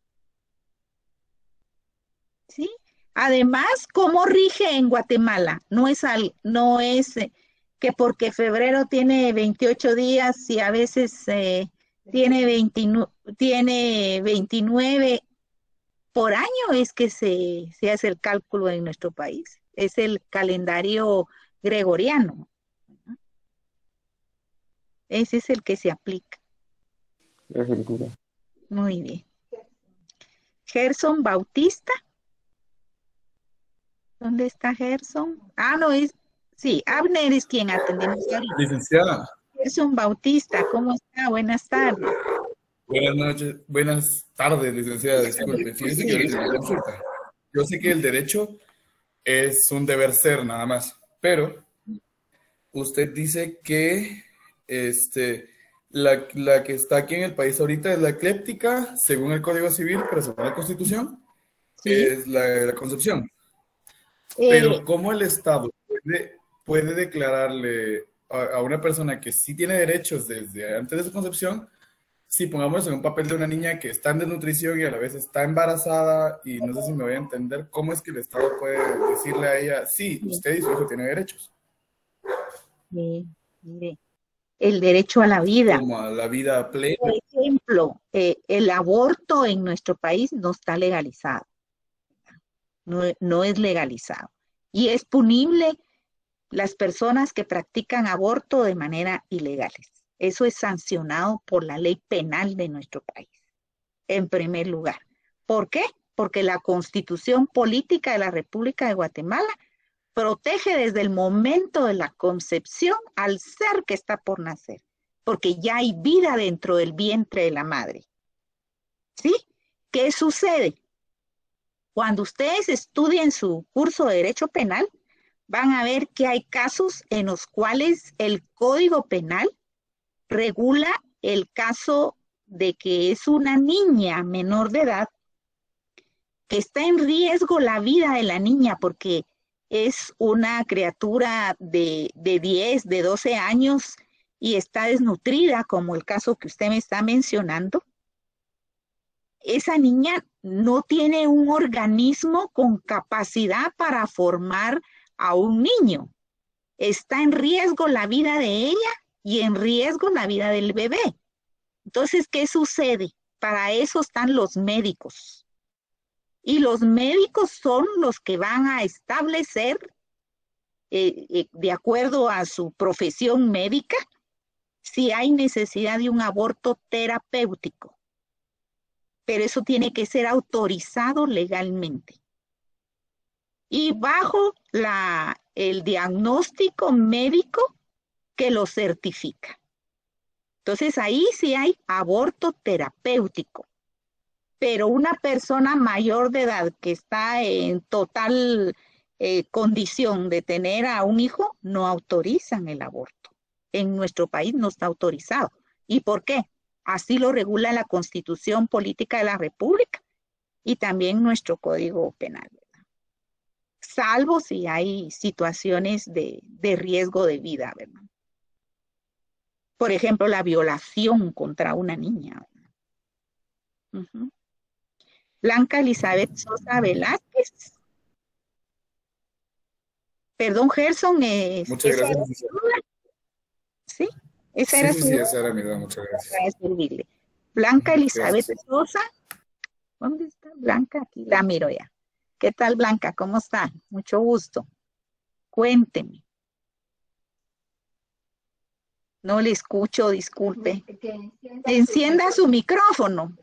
¿Sí? Además, ¿cómo rige en Guatemala? No es, al, no es eh, que porque febrero tiene veintiocho días y a veces eh, tiene, veintinueve, tiene veintinueve por año, es que se, se hace el cálculo en nuestro país. Es el calendario gregoriano. Ese es el que se aplica. Gracias, licenciada. Muy bien. Gerson Bautista. ¿Dónde está Gerson? Ah, no, es, sí, Abner es quien atendemos ahorita. Licenciada, Gerson Bautista, ¿cómo está? Buenas tardes. buenas noches, buenas tardes, licenciada, disculpe. Fíjese que yo le tengo una consulta. Yo sé que el derecho es un deber ser nada más, pero usted dice que este, la, la que está aquí en el país ahorita es la ecléptica, según el Código Civil, pero según la Constitución, Sí. es la, la concepción. Eh, Pero ¿cómo el Estado puede, puede declararle a, a una persona que sí tiene derechos desde antes de su concepción, si pongamos en un papel de una niña que está en desnutrición y a la vez está embarazada, y no sé si me voy a entender, ¿cómo es que el Estado puede decirle a ella, sí, usted y su hijo tienen derechos? eh, mire, el derecho a la vida. Como a la vida plena. Por ejemplo, eh, el aborto en nuestro país no está legalizado. No, no es legalizado. Y es punible las personas que practican aborto de manera ilegales. Eso es sancionado por la ley penal de nuestro país, en primer lugar. ¿Por qué? Porque la Constitución Política de la República de Guatemala protege desde el momento de la concepción al ser que está por nacer, porque ya hay vida dentro del vientre de la madre. ¿Sí? ¿Qué sucede? Cuando ustedes estudien su curso de Derecho Penal, van a ver que hay casos en los cuales el Código Penal regula el caso de que es una niña menor de edad, que está en riesgo la vida de la niña porque es una criatura de, de diez, de doce años y está desnutrida, como el caso que usted me está mencionando. Esa niña no tiene un organismo con capacidad para formar a un niño. Está en riesgo la vida de ella y en riesgo la vida del bebé. Entonces, ¿qué sucede? Para eso están los médicos. Y los médicos son los que van a establecer, eh, eh, de acuerdo a su profesión médica, si hay necesidad de un aborto terapéutico. Pero eso tiene que ser autorizado legalmente. Y bajo la, el diagnóstico médico que lo certifica. Entonces ahí sí hay aborto terapéutico. Pero una persona mayor de edad que está en total eh, condición de tener a un hijo, no autorizan el aborto. En nuestro país no está autorizado. ¿Y por qué? Así lo regula la Constitución Política de la República y también nuestro Código Penal, ¿verdad? Salvo si hay situaciones de, de riesgo de vida, ¿verdad? Por ejemplo, la violación contra una niña. Uh-huh. Blanca Elizabeth Sosa Velázquez. Perdón, Gerson. Eh, Muchas gracias. Sí, esa sí, era sí, su sí, esa era mi duda. Muchas gracias. Para servirle. Blanca Elizabeth Gracias. Sosa. ¿Dónde está Blanca? Aquí la miro ya. ¿Qué tal, Blanca? ¿Cómo está? Mucho gusto. Cuénteme. No le escucho, disculpe. Encienda su micrófono.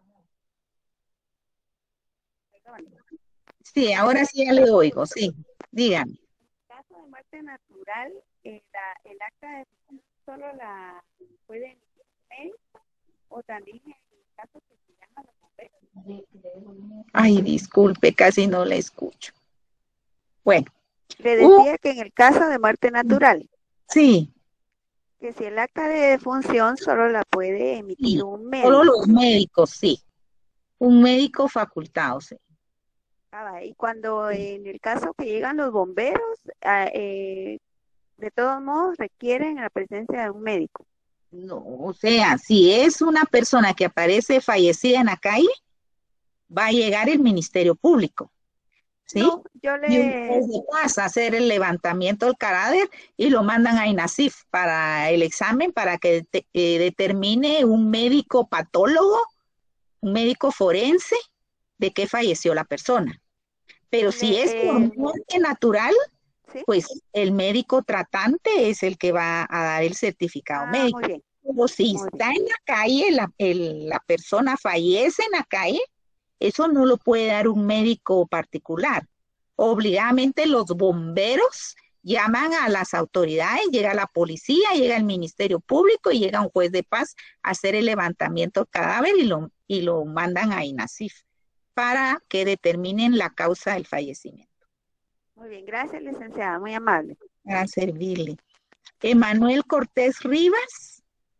Sí, ahora sí ya le oigo, sí. Dígame. En caso de muerte natural, eh, la, el acta de defunción solo la puede emitir un médico o también en el caso que se llama los bomberos. Ay, disculpe, casi no la escucho. Bueno. Le decía uh, que en el caso de muerte natural. Sí. Que si el acta de defunción solo la puede emitir sí, un médico. Solo los médicos, sí. Un médico facultado, sí. Ah, y cuando en el caso que llegan los bomberos, eh, de todos modos requieren la presencia de un médico. No, o sea, si es una persona que aparece fallecida en la calle, va a llegar el Ministerio Público. ¿Sí? No, yo le... Y pasa a hacer el levantamiento del cadáver y lo mandan a INASIF para el examen, para que te, eh, determine un médico patólogo, un médico forense, de qué falleció la persona. Pero si le, es por eh, muerte natural, ¿sí? Pues el médico tratante es el que va a dar el certificado ah, médico. Muy bien. Pero si muy está bien. en la calle, la, el, la persona fallece en la calle, eso no lo puede dar un médico particular. Obligadamente los bomberos llaman a las autoridades, llega la policía, llega el Ministerio Público y llega un juez de paz a hacer el levantamiento del cadáver y lo, y lo mandan a INASIF para que determinen la causa del fallecimiento. Muy bien, gracias, licenciada, muy amable. Para servirle. Emanuel Cortés Rivas.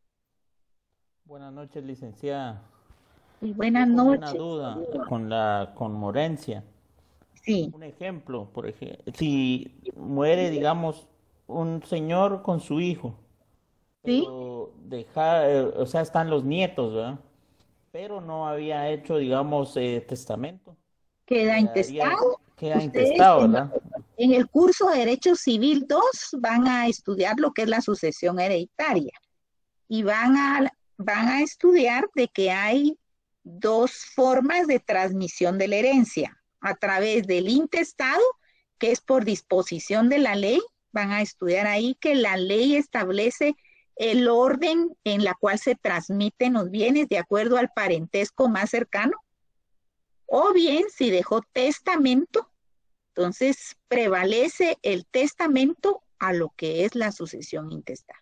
Buenas noches, licenciada. Y buenas noches. Una duda con la conmorencia. Sí. Un ejemplo, por ejemplo, si muere, digamos, un señor con su hijo, pero ¿sí? deja, eh, o sea, están los nietos, ¿verdad? Pero no había hecho, digamos, eh, testamento. Queda intestado. Queda intestado, ¿verdad? En el curso de Derecho Civil dos van a estudiar lo que es la sucesión hereditaria y van a, van a estudiar de que hay dos formas de transmisión de la herencia, a través del intestado, que es por disposición de la ley. Van a estudiar ahí que la ley establece el orden en la cual se transmiten los bienes de acuerdo al parentesco más cercano, o bien si dejó testamento, Entonces, prevalece el testamento a lo que es la sucesión intestada.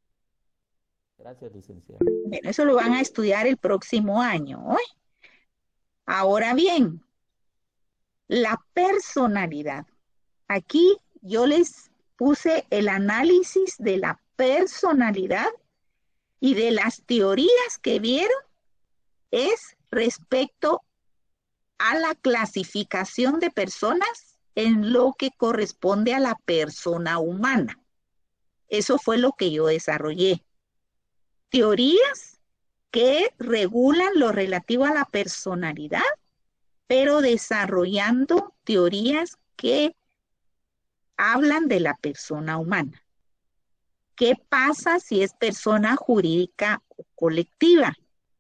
Gracias, licenciada. Bueno, eso lo van a estudiar el próximo año, ¿eh? Ahora bien, la personalidad. Aquí yo les puse el análisis de la personalidad y de las teorías que vieron es respecto a la clasificación de personas en lo que corresponde a la persona humana. Eso fue lo que yo desarrollé. Teorías que regulan lo relativo a la personalidad, pero desarrollando teorías que hablan de la persona humana. ¿Qué pasa si es persona jurídica o colectiva?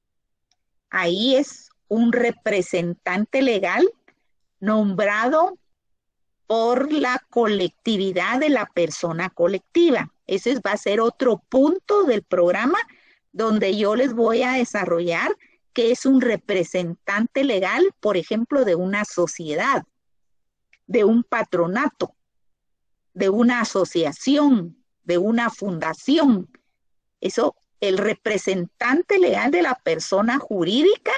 Ahí es un representante legal nombrado por la colectividad de la persona colectiva. Ese va a ser otro punto del programa donde yo les voy a desarrollar que es un representante legal, por ejemplo, de una sociedad, de un patronato, de una asociación, de una fundación. Eso, el representante legal de la persona jurídica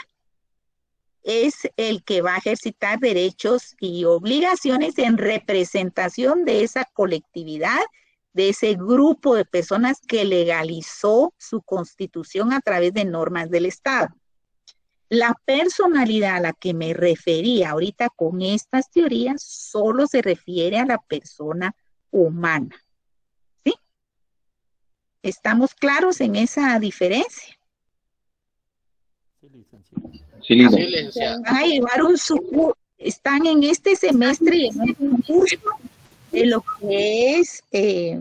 es el que va a ejercitar derechos y obligaciones en representación de esa colectividad, de ese grupo de personas que legalizó su constitución a través de normas del Estado. La personalidad a la que me refería ahorita con estas teorías solo se refiere a la persona humana. ¿Sí? ¿Estamos claros en esa diferencia? Sí, licenciada. Sí, licenciada. Van a llevar un subcurso, están en este semestre y en un curso de lo que es eh,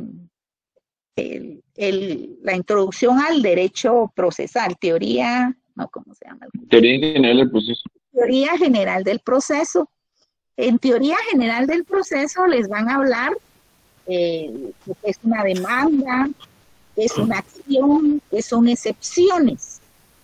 el, el, la introducción al derecho procesal, teoría, no, ¿cómo se llama? Teoría general del proceso. Teoría general del proceso. En teoría general del proceso les van a hablar eh, lo que es una demanda, qué es una acción, qué son excepciones.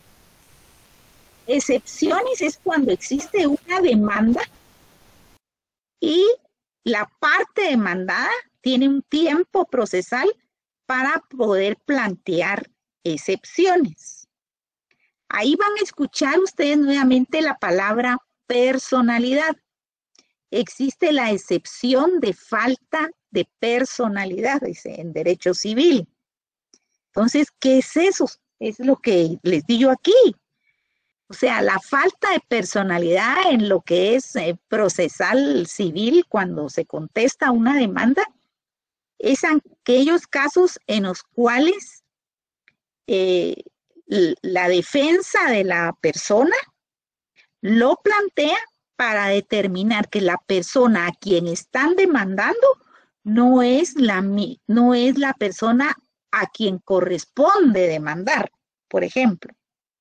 Excepciones es cuando existe una demanda y la parte demandada tiene un tiempo procesal para poder plantear excepciones. Ahí van a escuchar ustedes nuevamente la palabra personalidad. Existe la excepción de falta de personalidad, dice, en derecho civil. Entonces, ¿qué es eso? Es lo que les digo aquí. O sea, la falta de personalidad en lo que es eh, procesal civil cuando se contesta una demanda es aquellos casos en los cuales eh, la defensa de la persona lo plantea para determinar que la persona a quien están demandando no es la, no es la persona a quien corresponde demandar, por ejemplo.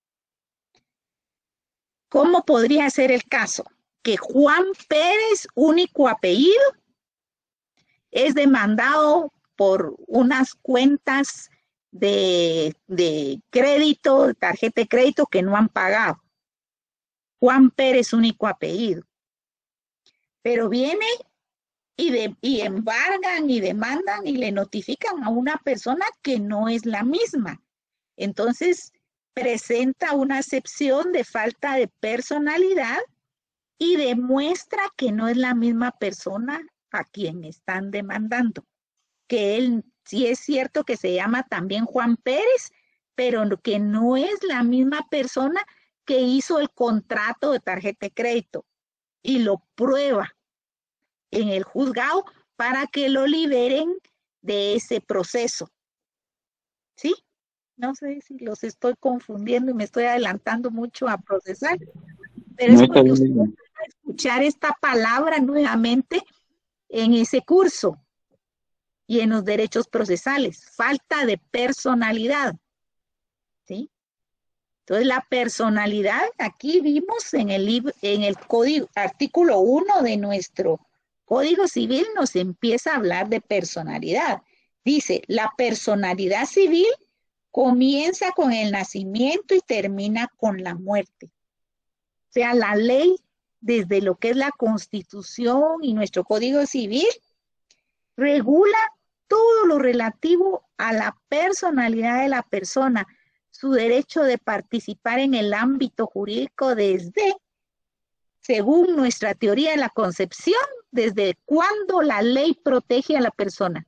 ¿Cómo podría ser el caso? Que Juan Pérez, único apellido, es demandado por unas cuentas de, de crédito, de tarjeta de crédito que no han pagado. Juan Pérez, único apellido. Pero viene y, de, y embargan y demandan y le notifican a una persona que no es la misma. Entonces, presenta una excepción de falta de personalidad y demuestra que no es la misma persona a quien están demandando. Que él sí es cierto que se llama también Juan Pérez, pero que no es la misma persona que hizo el contrato de tarjeta de crédito y lo prueba en el juzgado para que lo liberen de ese proceso. ¿Sí? No sé si los estoy confundiendo y me estoy adelantando mucho a procesar, pero no es porque ustedes van a escuchar esta palabra nuevamente en ese curso y en los derechos procesales. Falta de personalidad. ¿Sí? Entonces, la personalidad, aquí vimos en el, en el código, artículo uno de nuestro Código Civil, nos empieza a hablar de personalidad. Dice, la personalidad civil comienza con el nacimiento y termina con la muerte. O sea, la ley desde lo que es la Constitución y nuestro Código Civil, regula todo lo relativo a la personalidad de la persona, su derecho de participar en el ámbito jurídico desde, según nuestra teoría de la concepción, desde cuándo la ley protege a la persona.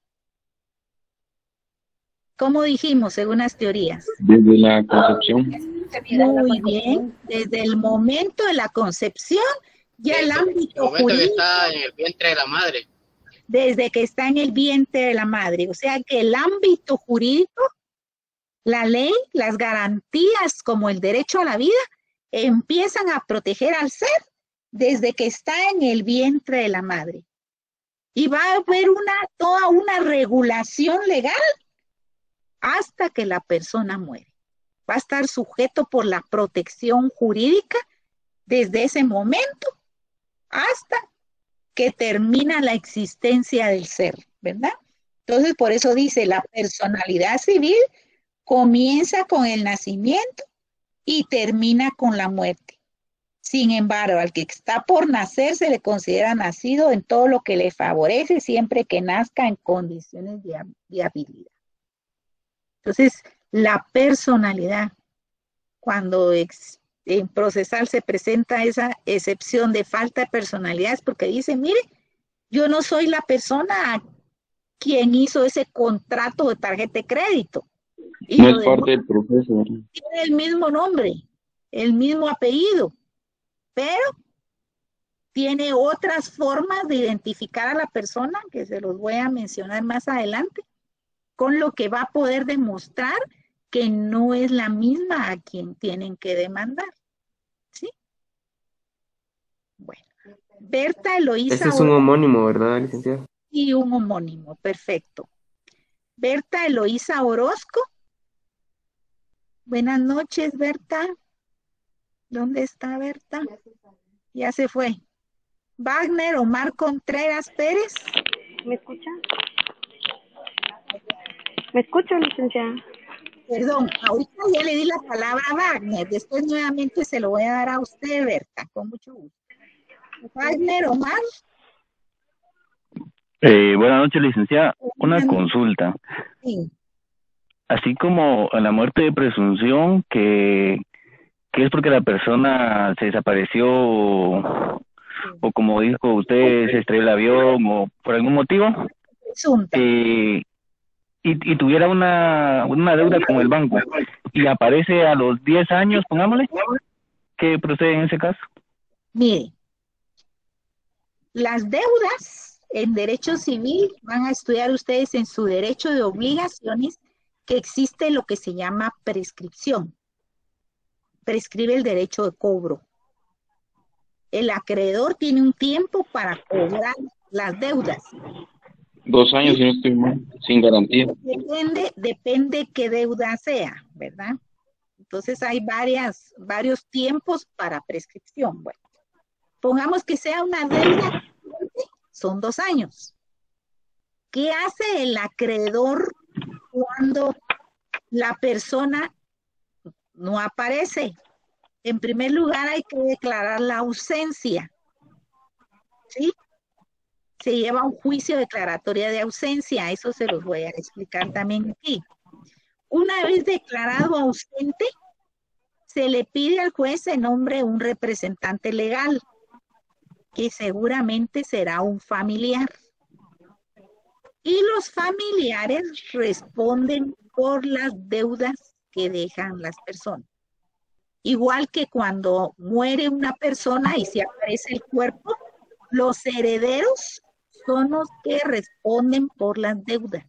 ¿Cómo dijimos, según las teorías? Desde la concepción. Muy bien, desde el momento de la concepción, ya el ámbito El momento que jurídico, está en el vientre de la madre. desde que está en el vientre de la madre. O sea que el ámbito jurídico, la ley, las garantías como el derecho a la vida, empiezan a proteger al ser desde que está en el vientre de la madre. Y va a haber una, toda una regulación legal hasta que la persona muere. Va a estar sujeto por la protección jurídica desde ese momento hasta que termina la existencia del ser, ¿verdad? Entonces, por eso dice, la personalidad civil comienza con el nacimiento y termina con la muerte. Sin embargo, al que está por nacer se le considera nacido en todo lo que le favorece, siempre que nazca en condiciones de, de habilidad. Entonces, la personalidad, cuando ex, en procesal se presenta esa excepción de falta de personalidad, es porque dice, mire, yo no soy la persona a quien hizo ese contrato de tarjeta de crédito. Y No lo es parte demás del proceso, ¿verdad? tiene el mismo nombre, el mismo apellido, pero tiene otras formas de identificar a la persona, que se los voy a mencionar más adelante, con lo que va a poder demostrar que no es la misma a quien tienen que demandar. ¿Sí? Bueno, Berta Eloísa Ese es un Orozco homónimo, ¿verdad, licenciada? y un homónimo, perfecto. Berta Eloísa Orozco. Buenas noches, Berta. ¿Dónde está Berta? Ya se fue. Wagner Omar Contreras Pérez. ¿Me escucha? ¿Me escucha, licenciada? Perdón, ahorita ya le di la palabra a Wagner, después nuevamente se lo voy a dar a usted, Berta, con mucho gusto. Wagner Omar. Eh, buenas noches, licenciada. Una consulta. Sí. Así como en la muerte de presunción, que, que es porque la persona se desapareció o, o como dijo usted, se estrelló el avión o por algún motivo, eh, y, y tuviera una, una deuda con el banco y aparece a los diez años, pongámosle, ¿qué procede en ese caso? Mire, las deudas en derecho civil van a estudiar ustedes en su derecho de obligaciones que existe lo que se llama prescripción. Prescribe el derecho de cobro. El acreedor tiene un tiempo para cobrar las deudas. Dos años, si no estoy mal, sin garantía. Depende, depende qué deuda sea, ¿verdad? Entonces hay varias, varios tiempos para prescripción. Bueno, pongamos que sea una deuda, son dos años. ¿Qué hace el acreedor cuando la persona no aparece? En primer lugar, hay que declarar la ausencia. ¿Sí? Se lleva un juicio declaratoria de ausencia. Eso se los voy a explicar también aquí. Una vez declarado ausente, se le pide al juez se nombre un representante legal, que seguramente será un familiar. Y los familiares responden por las deudas que dejan las personas. Igual que cuando muere una persona y se aparece el cuerpo, los herederos son los que responden por las deudas.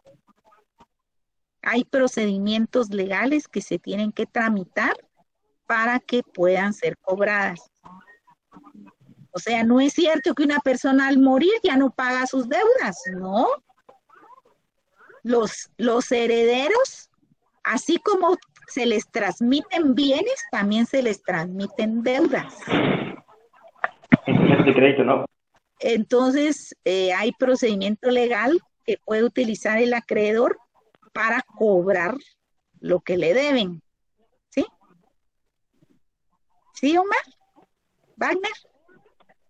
Hay procedimientos legales que se tienen que tramitar para que puedan ser cobradas. O sea, no es cierto que una persona al morir ya no paga sus deudas, ¿no? Los, los herederos, así como se les transmiten bienes, también se les transmiten deudas. de crédito, ¿no? Entonces, eh, hay procedimiento legal que puede utilizar el acreedor para cobrar lo que le deben. ¿Sí? ¿Sí, Omar? ¿Wagner?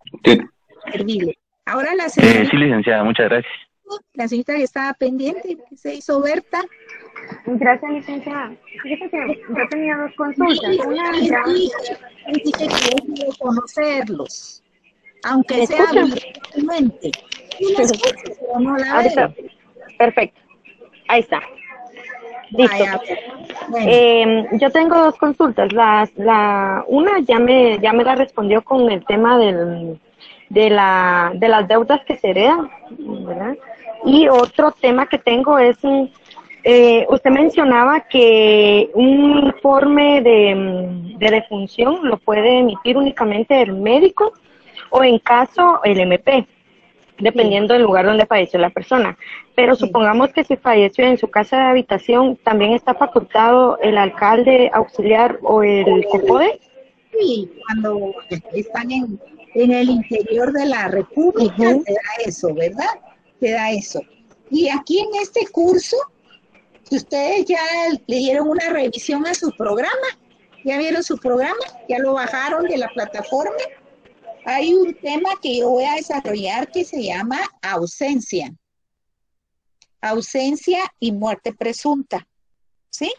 Sí. Servirle. Ahora la Eh, señorita, sí, licenciada, muchas gracias. la señorita que estaba pendiente, que se hizo Berta. Gracias, licenciada. Fíjese que yo tenía dos consultas. Una Les ya... dije, les dije que yo quiero conocerlos, aunque ¿Me sea escuchan? virtualmente. Sí la escucho, pero no la Ahorita, veo. perfecto. Ahí está. Listo. Vaya, bueno. Eh, yo tengo dos consultas. La, la, una ya me, ya me la respondió con el tema del, de, la, de las deudas que se heredan, ¿verdad? Y otro tema que tengo es, eh, usted mencionaba que un informe de, de defunción lo puede emitir únicamente el médico o en caso el M P, dependiendo del lugar donde falleció la persona. Pero supongamos que si falleció en su casa de habitación, ¿también está facultado el alcalde auxiliar o el COPODE? Sí, cuando están en, en el interior de la República, uh-huh. se da eso, ¿verdad? Se da eso. Y aquí en este curso, si ustedes ya le dieron una revisión a su programa, ya vieron su programa, ya lo bajaron de la plataforma, hay un tema que yo voy a desarrollar que se llama ausencia. Ausencia y muerte presunta, ¿sí?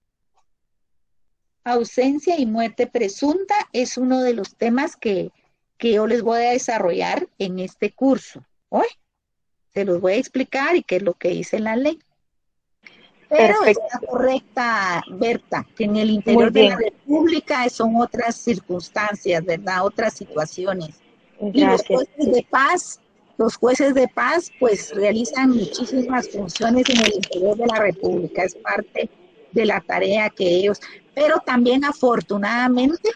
Ausencia y muerte presunta es uno de los temas que, que yo les voy a desarrollar en este curso. Hoy se los voy a explicar y qué es lo que dice la ley. Pero Perfecto. Está correcta, Berta, que en el interior de la República son otras circunstancias, ¿verdad? Otras situaciones. Gracias. Y los jueces de paz, los jueces de paz, pues realizan muchísimas funciones en el interior de la República. Es parte de la tarea que ellos, pero también afortunadamente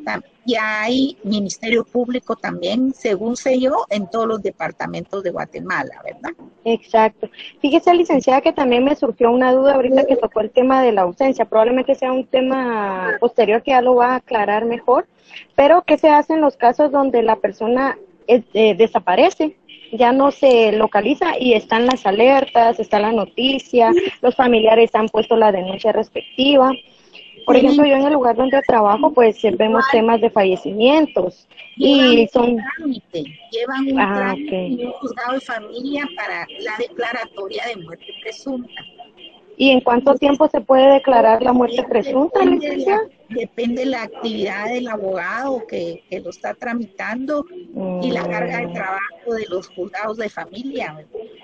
ya hay Ministerio Público también, según sé yo, en todos los departamentos de Guatemala, ¿verdad? Exacto. Fíjese, licenciada, que también me surgió una duda ahorita que tocó el tema de la ausencia. Probablemente sea un tema posterior que ya lo va a aclarar mejor, pero ¿qué se hace en los casos donde la persona eh, eh, desaparece? Ya no se localiza y están las alertas, está la noticia, los familiares han puesto la denuncia respectiva. Por ejemplo, yo en el lugar donde trabajo, pues vemos temas de fallecimientos y son... Trámite, llevan un ah, trámite okay. en un juzgado de familia para la declaratoria de muerte presunta. ¿Y en cuánto tiempo se puede declarar la muerte presunta, licenciada? Depende de la actividad del abogado que, que lo está tramitando mm. y la carga de trabajo de los juzgados de familia.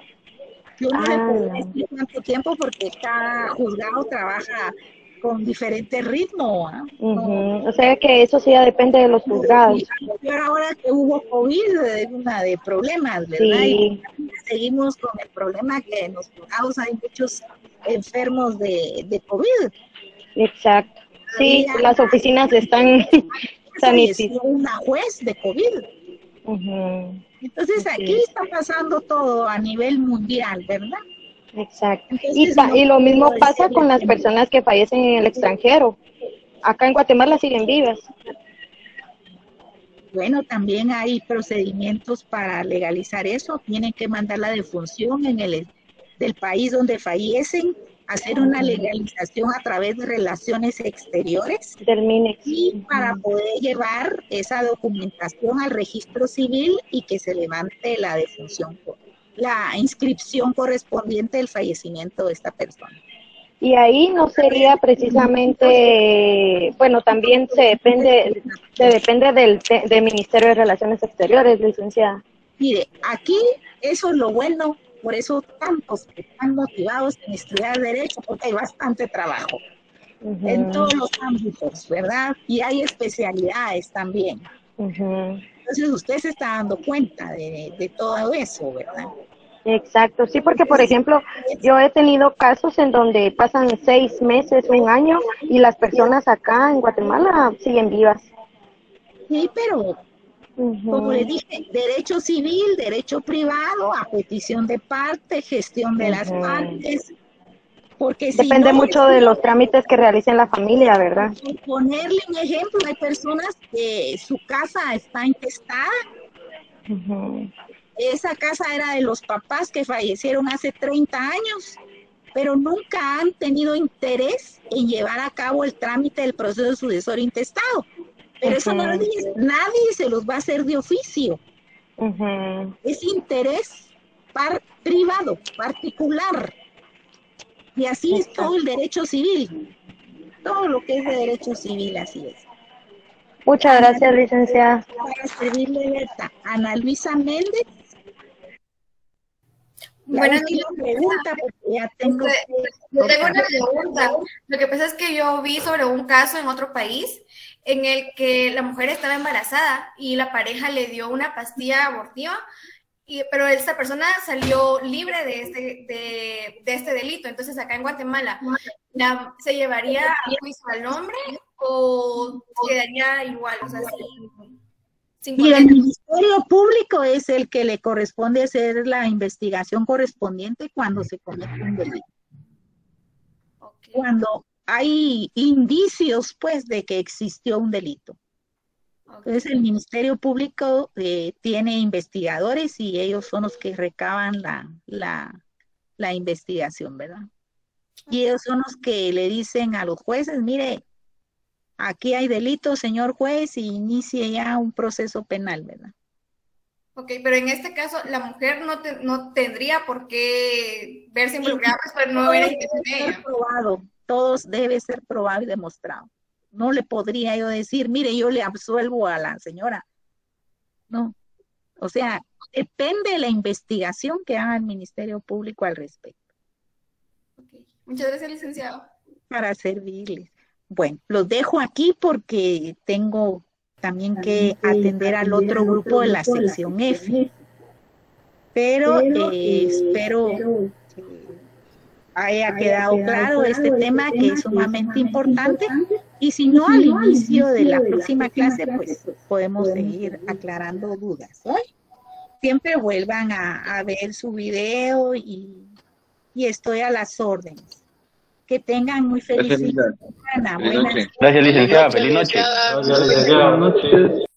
Yo no ah. le puedo decir cuánto tiempo porque cada juzgado trabaja con diferente ritmo. ¿eh? Uh-huh. O sea que eso sí ya depende de los juzgados. Y ahora que hubo COVID, es una de problemas, ¿verdad? Sí. Y seguimos con el problema que en los juzgados hay muchos enfermos de, de COVID. Exacto. Sí, Había, las oficinas están sanitarias. Una juez de COVID. Uh-huh. Entonces aquí sí. está pasando todo a nivel mundial, ¿verdad? Exacto. Entonces, y, no y lo mismo pasa con las personas que fallecen en el extranjero. Acá en Guatemala siguen vivas. Bueno, también hay procedimientos para legalizar eso. Tienen que mandar la defunción en el del país donde fallecen, hacer una legalización a través de relaciones exteriores del MINEX. Y para poder llevar esa documentación al registro civil y que se levante la defunción, la inscripción correspondiente del fallecimiento de esta persona. Y ahí no sería precisamente, bueno, también se depende, se depende del, del Ministerio de Relaciones Exteriores, licenciada. Mire, aquí eso es lo bueno, por eso tantos que están motivados en estudiar Derecho, porque hay bastante trabajo uh-huh. en todos los ámbitos, ¿verdad? Y hay especialidades también. Uh-huh. Entonces usted se está dando cuenta de, de todo eso, ¿verdad? Exacto, sí, porque por ejemplo, yo he tenido casos en donde pasan seis meses, un año, y las personas acá en Guatemala siguen vivas. Sí, pero, uh-huh. como les dije, derecho civil, derecho privado, a petición de parte, gestión de uh-huh. las partes. Porque Depende si no, mucho de los trámites que realice la familia, ¿verdad? Por ponerle un ejemplo, hay personas que su casa está intestada. Uh-huh. Esa casa era de los papás que fallecieron hace treinta años, pero nunca han tenido interés en llevar a cabo el trámite del proceso sucesorio intestado. Pero eso no lo dice, nadie se los va a hacer de oficio. Ujú. Es interés par privado, particular. Y así es todo el derecho civil. Todo lo que es de derecho civil, así es. Muchas gracias, licenciada. Para servirle, Berta. Ana Luisa Méndez. La Bueno, última pregunta, porque ya tengo... Yo tengo una pregunta. Lo que pasa es que yo vi sobre un caso en otro país en el que la mujer estaba embarazada y la pareja le dio una pastilla abortiva, y, pero esta persona salió libre de este, de, de este delito. Entonces, acá en Guatemala, la, ¿se llevaría a juicio al hombre o quedaría igual? O sea, sin, sin Y el Ministerio Público es el que le corresponde hacer la investigación correspondiente cuando se comete un delito. Okay. Cuando hay indicios, pues, de que existió un delito. Entonces, el Ministerio Público eh, tiene investigadores y ellos son los que recaban la, la, la investigación, ¿verdad? Y ellos son los que le dicen a los jueces, mire, aquí hay delito, señor juez, y inicie ya un proceso penal, ¿verdad? Ok, pero en este caso, la mujer no, te, no tendría por qué verse involucrada, pues, pero no era intención de ella. Probado, todos debe ser probado y demostrado. No le podría yo decir, mire, yo le absuelvo a la señora. No. O sea, depende de la investigación que haga el Ministerio Público al respecto. Okay. Muchas gracias, licenciado. Para servirles. Bueno, los dejo aquí porque tengo también que atender al otro grupo de la sección F. Pero eh, espero que haya quedado claro este tema que es sumamente importante. Y si no, al inicio de la próxima clase, pues podemos seguir aclarando dudas. ¿Eh? Siempre vuelvan a, a ver su video y, y estoy a las órdenes. Que tengan muy feliz semana. Gracias, licenciada. Feliz noche. Gracias, licenciada. Buenas noches.